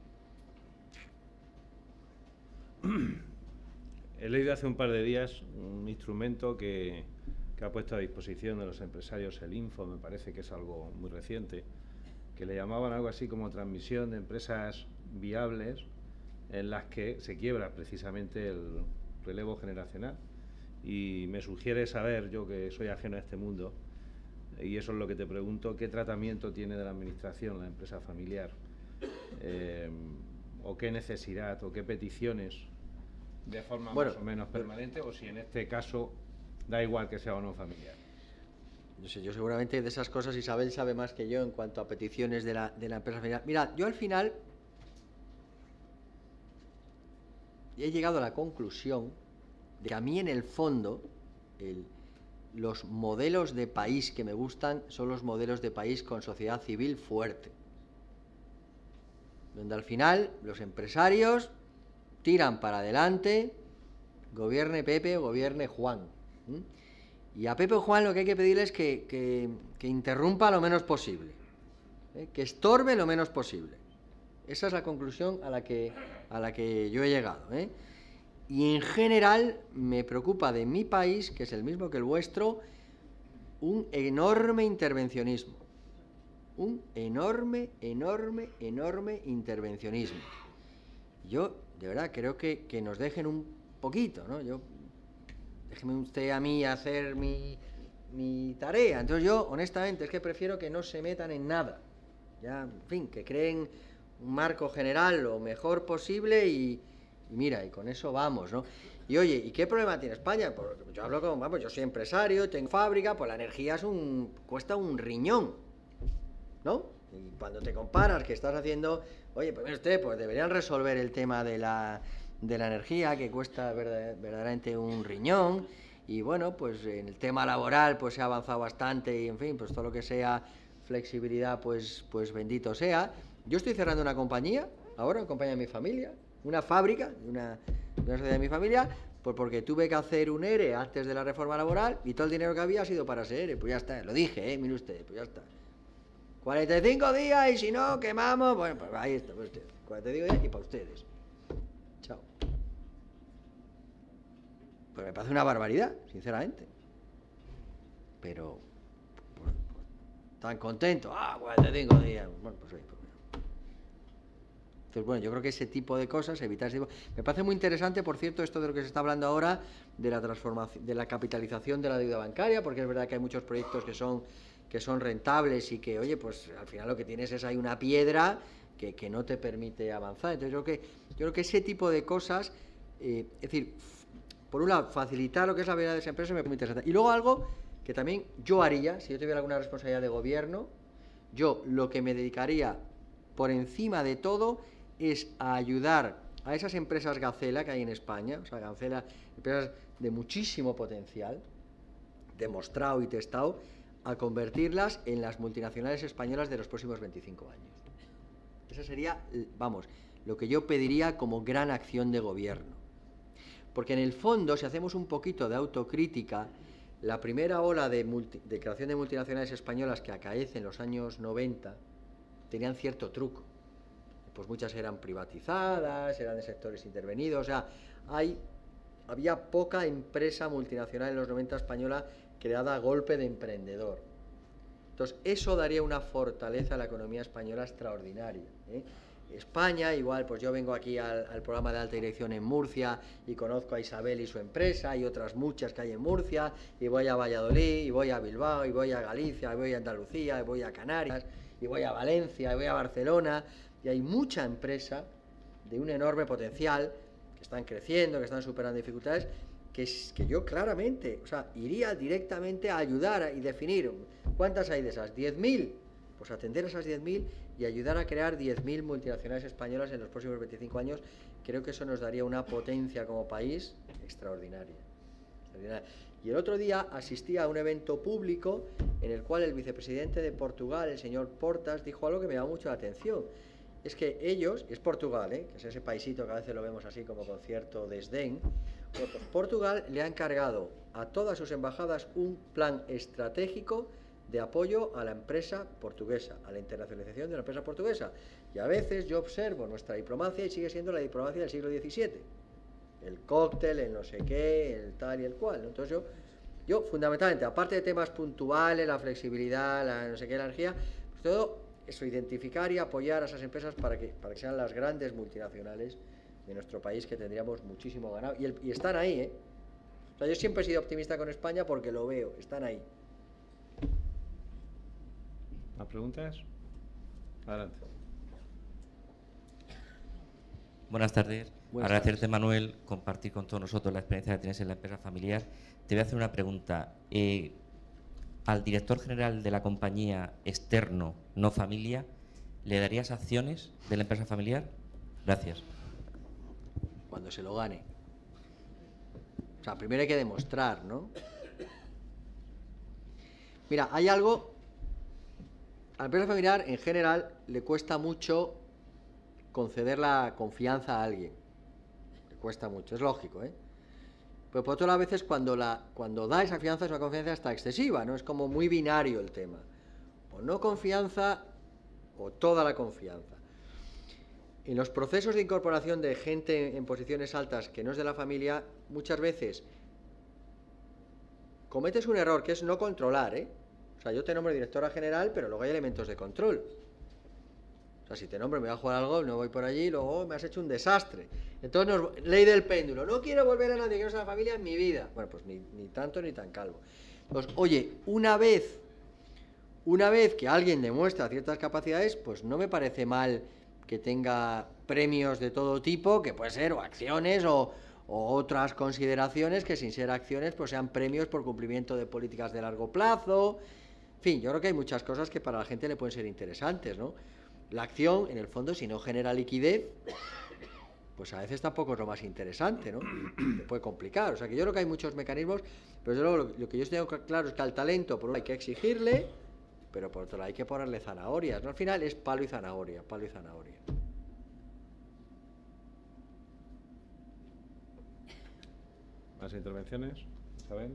He leído hace un par de días un instrumento que ha puesto a disposición de los empresarios el Info, me parece que es algo muy reciente, que le llamaban algo así como transmisión de empresas viables en las que se quiebra precisamente el relevo generacional. Y me sugiere saber, yo que soy ajeno a este mundo, y eso es lo que te pregunto, ¿qué tratamiento tiene de la administración la empresa familiar? ¿O qué necesidad o qué peticiones de forma más o menos permanente, o si en este caso da igual que sea o no familiar? Yo seguramente de esas cosas Isabel sabe más que yo en cuanto a peticiones de la empresa familiar. Mirad, yo al final he llegado a la conclusión de que a mí en el fondo los modelos de país que me gustan son los modelos de país con sociedad civil fuerte, donde al final los empresarios tiran para adelante, gobierne Pepe o gobierne Juan. Y a Pepe o Juan lo que hay que pedirles es que interrumpa lo menos posible, que estorbe lo menos posible. Esa es la conclusión a la que yo he llegado, Y en general me preocupa de mi país, que es el mismo que el vuestro, un enorme intervencionismo. Un enorme intervencionismo. Yo, de verdad, creo que nos dejen un poquito, ¿no? Déjeme usted a mí hacer mi tarea. Entonces yo, honestamente, es que prefiero que no se metan en nada. Ya, en fin, que creen un marco general lo mejor posible y mira, y con eso vamos, ¿no? Y oye, ¿y qué problema tiene España? Pues yo hablo con, vamos, yo soy empresario, tengo fábrica, pues la energía cuesta un riñón, ¿no? Y cuando te comparas que estás haciendo, oye, pues mire usted, pues deberían resolver el tema de la energía, que cuesta verdaderamente un riñón, y bueno, pues en el tema laboral pues se ha avanzado bastante, y en fin, pues todo lo que sea flexibilidad, pues bendito sea. Yo estoy cerrando una compañía, ahora, una compañía de mi familia, una fábrica, de una sociedad de mi familia, pues porque tuve que hacer un ERE antes de la reforma laboral y todo el dinero que había ha sido para ese ERE, pues ya está, lo dije, mire usted, pues ya está. 45 días y si no, quemamos, bueno, pues ahí está, pues 45 días y para ustedes. Chao. Pues me parece una barbaridad, sinceramente. Pero, pues, tan contento, 45 días, bueno, pues ahí, pues. Entonces, bueno, yo creo que ese tipo de cosas, evitar ese tipo... Me parece muy interesante, por cierto, esto de lo que se está hablando ahora, de la transformación, de la capitalización de la deuda bancaria, porque es verdad que hay muchos proyectos que son rentables y que, oye, pues al final lo que tienes es hay una piedra que no te permite avanzar. Entonces yo creo que ese tipo de cosas, es decir, por un lado, facilitar lo que es la vida de esa empresa me parece muy interesante. Y luego algo que también yo haría, si yo tuviera alguna responsabilidad de gobierno, yo lo que me dedicaría por encima de todo es a ayudar a esas empresas Gacela que hay en España, o sea, Gacela, empresas de muchísimo potencial, demostrado y testado, a convertirlas en las multinacionales españolas de los próximos 25 años. Esa sería, vamos, lo que yo pediría como gran acción de gobierno. Porque en el fondo, si hacemos un poquito de autocrítica, la primera ola de creación de multinacionales españolas que acaece en los años 90 tenían cierto truco. Pues muchas eran privatizadas, eran de sectores intervenidos, o sea, había poca empresa multinacional en los 90 española creada a golpe de emprendedor. Entonces, eso daría una fortaleza a la economía española extraordinaria, ¿eh? España, igual, pues yo vengo aquí al programa de alta dirección en Murcia y conozco a Isabel y su empresa y otras muchas que hay en Murcia, y voy a Valladolid, y voy a Bilbao, y voy a Galicia, y voy a Andalucía, y voy a Canarias, y voy a Valencia, y voy a Barcelona, y hay mucha empresa de un enorme potencial que están creciendo, que están superando dificultades, que yo claramente, o sea, iría directamente a ayudar y definir cuántas hay de esas, 10.000, pues atender a esas 10.000 y ayudar a crear 10.000 multinacionales españolas en los próximos 25 años. Creo que eso nos daría una potencia como país extraordinaria. Y el otro día asistí a un evento público en el cual el vicepresidente de Portugal, el señor Portas, dijo algo que me llamó mucho la atención. Es que ellos, y es Portugal, que es ese paisito que a veces lo vemos así como con cierto desdén, pues Portugal le ha encargado a todas sus embajadas un plan estratégico de apoyo a la empresa portuguesa, a la internacionalización de la empresa portuguesa. Y a veces yo observo nuestra diplomacia y sigue siendo la diplomacia del siglo XVII. El cóctel, el no sé qué, el tal y el cual, ¿no? Entonces yo fundamentalmente, aparte de temas puntuales, la flexibilidad, la no sé qué, la energía, pues todo eso, identificar y apoyar a esas empresas para que sean las grandes multinacionales de nuestro país, que tendríamos muchísimo ganado. Y están ahí, ¿eh? O sea, yo siempre he sido optimista con España porque lo veo, están ahí. ¿Más preguntas? Adelante. Buenas tardes. Buenas Agradecerte, Manuel, compartir con todos nosotros la experiencia que tienes en la empresa familiar. Te voy a hacer una pregunta. Al director general de la compañía externo, no familia, ¿le darías acciones de la empresa familiar? Gracias. Cuando se lo gane. O sea, primero hay que demostrar, ¿no? Mira, hay algo... A la empresa familiar, en general, le cuesta mucho conceder la confianza a alguien. Le cuesta mucho, es lógico, ¿eh? Pero por otro lado, a veces cuando da esa confianza es una confianza hasta excesiva, ¿no? Es como muy binario el tema. O no confianza o toda la confianza. En los procesos de incorporación de gente en posiciones altas que no es de la familia, muchas veces cometes un error que es no controlar, ¿eh? O sea, yo te nombro directora general, pero luego hay elementos de control. O sea, si te nombro, me voy a jugar al golf, no voy por allí, luego me has hecho un desastre. Entonces, ley del péndulo. No quiero volver a nadie que no sea la familia en mi vida. Bueno, pues ni tanto ni tan calvo. Pues, oye, una vez una vez que alguien demuestra ciertas capacidades, pues no me parece mal que tenga premios de todo tipo, que puede ser o acciones o otras consideraciones que sin ser acciones pues sean premios por cumplimiento de políticas de largo plazo. En fin, yo creo que hay muchas cosas que para la gente le pueden ser interesantes, ¿no? La acción, en el fondo, si no genera liquidez, pues a veces tampoco es lo más interesante, ¿no? Se puede complicar. O sea que yo creo que hay muchos mecanismos, pero desde luego lo que yo tengo claro es que al talento, por un lado, hay que exigirle, pero por otro lado hay que ponerle zanahorias, ¿no? Al final es palo y zanahoria, palo y zanahoria. ¿Más intervenciones? ¿Saben?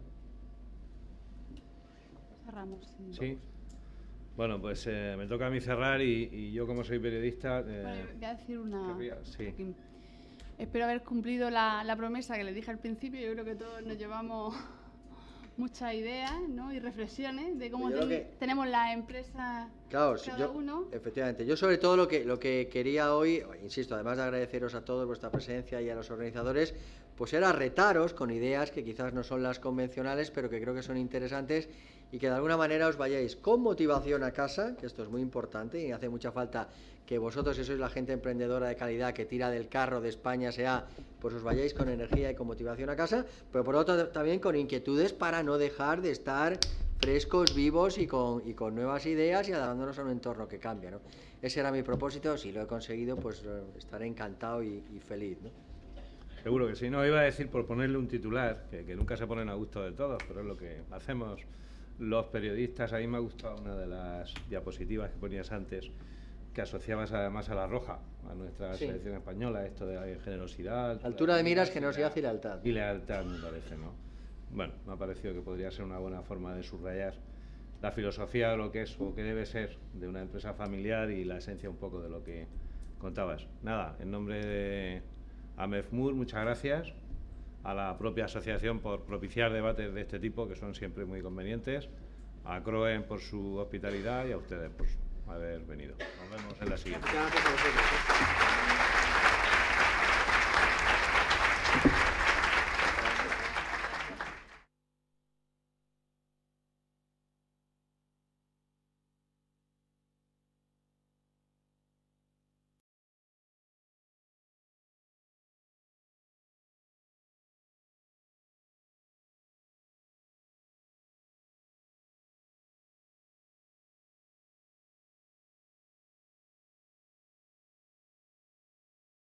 Cerramos. Sí. Bueno, pues me toca a mí cerrar y yo como soy periodista... Bueno, voy a decir una... Sí. Espero haber cumplido la promesa que les dije al principio. Yo creo que todos nos llevamos muchas ideas, ¿no? Y reflexiones de cómo tenemos las empresas, claro, cada uno. Efectivamente. Yo sobre todo lo que quería hoy, insisto, además de agradeceros a todos vuestra presencia y a los organizadores, pues era retaros con ideas que quizás no son las convencionales, pero que creo que son interesantes y que de alguna manera os vayáis con motivación a casa, que esto es muy importante y hace mucha falta que vosotros, si sois la gente emprendedora de calidad que tira del carro de España sea, pues os vayáis con energía y con motivación a casa, pero por otro lado también con inquietudes para no dejar de estar frescos, vivos y con nuevas ideas y adaptándonos a un entorno que cambia, ¿no? Ese era mi propósito, si lo he conseguido, pues estaré encantado y feliz, ¿no? Seguro que sí. No, iba a decir por ponerle un titular, que nunca se ponen a gusto de todos, pero es lo que hacemos los periodistas. A mí me ha gustado una de las diapositivas que ponías antes, que asociabas además a La Roja, a nuestra selección española, esto de generosidad. Altura de miras, generosidad y lealtad. Y lealtad, me parece, ¿no? Bueno, me ha parecido que podría ser una buena forma de subrayar la filosofía de lo que es o que debe ser de una empresa familiar y la esencia un poco de lo que contabas. Nada, en nombre de AMEFMUR, muchas gracias a la propia asociación por propiciar debates de este tipo que son siempre muy convenientes, a CROEN por su hospitalidad y a ustedes por haber venido. Nos vemos en la siguiente. Gracias a vosotros.